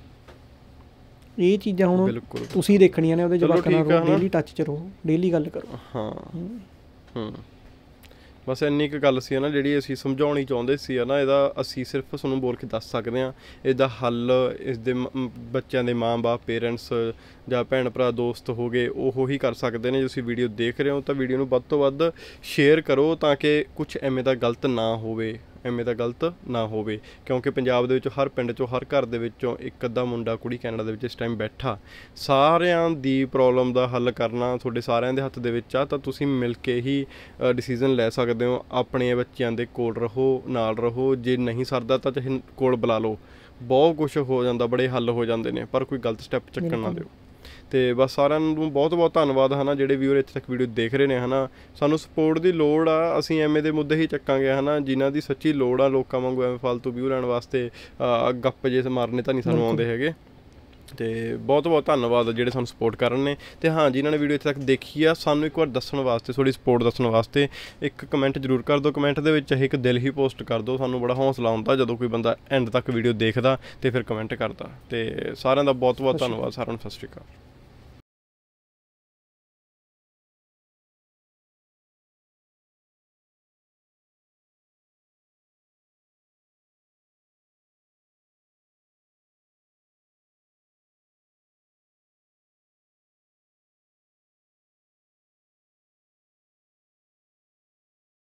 ਇਹ ਚੀਜ਼ਾਂ ਹੁਣ ਬਿਲਕੁਲ ਤੁਸੀਂ ਦੇਖਣੀਆਂ ਨੇ, ਉਹਦੇ ਜਵਾਕਾਂ ਨਾਲ ਠੀਕ ਆ, ਡੇਲੀ ਟੱਚ 'ਚ ਰਹੋ, ਡੇਲੀ ਗੱਲ ਕਰੋ। ਹਾਂ ਹੂੰ ਬਸ ਇੰਨੀ ਕੁ ਗੱਲ ਸੀ ਨਾ ਜਿਹੜੀ ਅਸੀਂ ਸਮਝਾਉਣੀ ਚਾਹੁੰਦੇ ਸੀ ਨਾ। ਇਹਦਾ ਅਸੀਂ ਸਿਰਫ ਤੁਹਾਨੂੰ ਬੋਲ ਕੇ ਦੱਸ ਸਕਦੇ ਹਾਂ। ਇਹਦਾ ਹੱਲ ਇਸ ਦੇ ਬੱਚਿਆਂ ਦੇ ਮਾਂ-ਬਾਪ, ਪੇਰੈਂਟਸ ਜਾਂ ਭੈਣ ਭਰਾ, ਦੋਸਤ ਹੋ ਗਏ, ਉਹ ਹੀ ਕਰ ਸਕਦੇ ਨੇ। ਜੇ ਤੁਸੀਂ ਵੀਡੀਓ ਦੇਖ ਰਹੇ ਹੋ ਤਾਂ ਵੀਡੀਓ ਨੂੰ ਵੱਧ ਤੋਂ ਵੱਧ ਸ਼ੇਅਰ ਕਰੋ ਤਾਂ ਕਿ ਕੁਛ ਐਵੇਂ ਦਾ ਗਲਤ ਨਾ ਹੋਵੇ, ਐਵੇਂ ਦਾ ਗਲਤ ਨਾ ਹੋਵੇ। ਕਿਉਂਕਿ ਪੰਜਾਬ ਦੇ ਵਿੱਚ ਹਰ ਪਿੰਡ 'ਚੋਂ, ਹਰ ਘਰ ਦੇ ਵਿੱਚੋਂ ਇੱਕ ਅੱਧਾ ਮੁੰਡਾ ਕੁੜੀ ਕੈਨੇਡਾ ਦੇ ਵਿੱਚ ਇਸ ਟਾਈਮ ਬੈਠਾ। ਸਾਰਿਆਂ ਦੀ ਪ੍ਰੋਬਲਮ ਦਾ ਹੱਲ ਕਰਨਾ ਤੁਹਾਡੇ ਸਾਰਿਆਂ ਦੇ ਹੱਥ ਦੇ ਵਿੱਚ ਆ। ਤਾਂ ਤੁਸੀਂ ਮਿਲ ਕੇ ਹੀ ਡਿਸੀਜ਼ਨ ਲੈ ਸਕਦੇ ਹੋ। ਆਪਣੇ ਬੱਚਿਆਂ ਦੇ ਕੋਲ ਰਹੋ, ਨਾਲ ਰਹੋ। ਜੇ ਨਹੀਂ ਸਰਦਾ ਤਾਂ ਚਾਹੇ ਕੋਲ ਬੁਲਾ ਲਓ। ਬਹੁਤ ਕੁਛ ਹੋ ਜਾਂਦਾ, ਬੜੇ ਹੱਲ ਹੋ ਜਾਂਦੇ ਨੇ, ਪਰ ਕੋਈ ਗਲਤ ਸਟੈਪ ਚੱਕਣ ਨਾ ਦਿਓ। ਅਤੇ ਬਸ ਸਾਰਿਆਂ ਨੂੰ ਬਹੁਤ ਬਹੁਤ ਧੰਨਵਾਦ ਹੈ ਨਾ, ਜਿਹੜੇ ਵੀਰ ਇੱਥੇ ਤੱਕ ਵੀਡੀਓ ਦੇਖ ਰਹੇ ਨੇ ਹੈ ਨਾ। ਸਾਨੂੰ ਸਪੋਰਟ ਦੀ ਲੋੜ ਆ, ਅਸੀਂ ਐਵੇਂ ਦੇ ਮੁੱਦੇ ਹੀ ਚੱਕਾਂਗੇ ਹੈ ਨਾ, ਜਿਨ੍ਹਾਂ ਦੀ ਸੱਚੀ ਲੋੜ ਆ। ਲੋਕਾਂ ਵਾਂਗੂ ਐਵੇਂ ਫਾਲਤੂ ਵਿਊ ਲੈਣ ਵਾਸਤੇ ਗੱਪ ਜੇ ਮਾਰਨੇ ਤਾਂ ਨਹੀਂ ਸਾਨੂੰ ਆਉਂਦੇ ਹੈਗੇ। ਅਤੇ ਬਹੁਤ ਬਹੁਤ ਧੰਨਵਾਦ ਜਿਹੜੇ ਸਾਨੂੰ ਸਪੋਰਟ ਕਰਨ ਨੇ। ਅਤੇ ਹਾਂ, ਜਿਨ੍ਹਾਂ ਨੇ ਵੀਡੀਓ ਇੱਥੇ ਤੱਕ ਦੇਖੀ ਆ, ਸਾਨੂੰ ਇੱਕ ਵਾਰ ਦੱਸਣ ਵਾਸਤੇ, ਥੋੜ੍ਹੀ ਸਪੋਰਟ ਦੱਸਣ ਵਾਸਤੇ ਇੱਕ ਕਮੈਂਟ ਜ਼ਰੂਰ ਕਰ ਦਿਓ। ਕਮੈਂਟ ਦੇ ਵਿੱਚ ਇੱਕ ਦਿਲ ਹੀ ਪੋਸਟ ਕਰ ਦਿਓ। ਸਾਨੂੰ ਬੜਾ ਹੌਸਲਾ ਹੁੰਦਾ ਜਦੋਂ ਕੋਈ ਬੰਦਾ ਐਂਡ ਤੱਕ ਵੀਡੀਓ ਦੇਖਦਾ ਅਤੇ ਫਿਰ ਕਮੈਂਟ ਕਰਦਾ। ਅਤੇ ਸਾਰਿਆਂ ਦਾ ਬਹੁਤ ਬਹੁਤ ਧੰਨਵਾਦ। ਸਾਰਿਆਂ ਨੂੰ ਸਤਿ ਸ਼੍ਰੀ ਅਕਾਲ।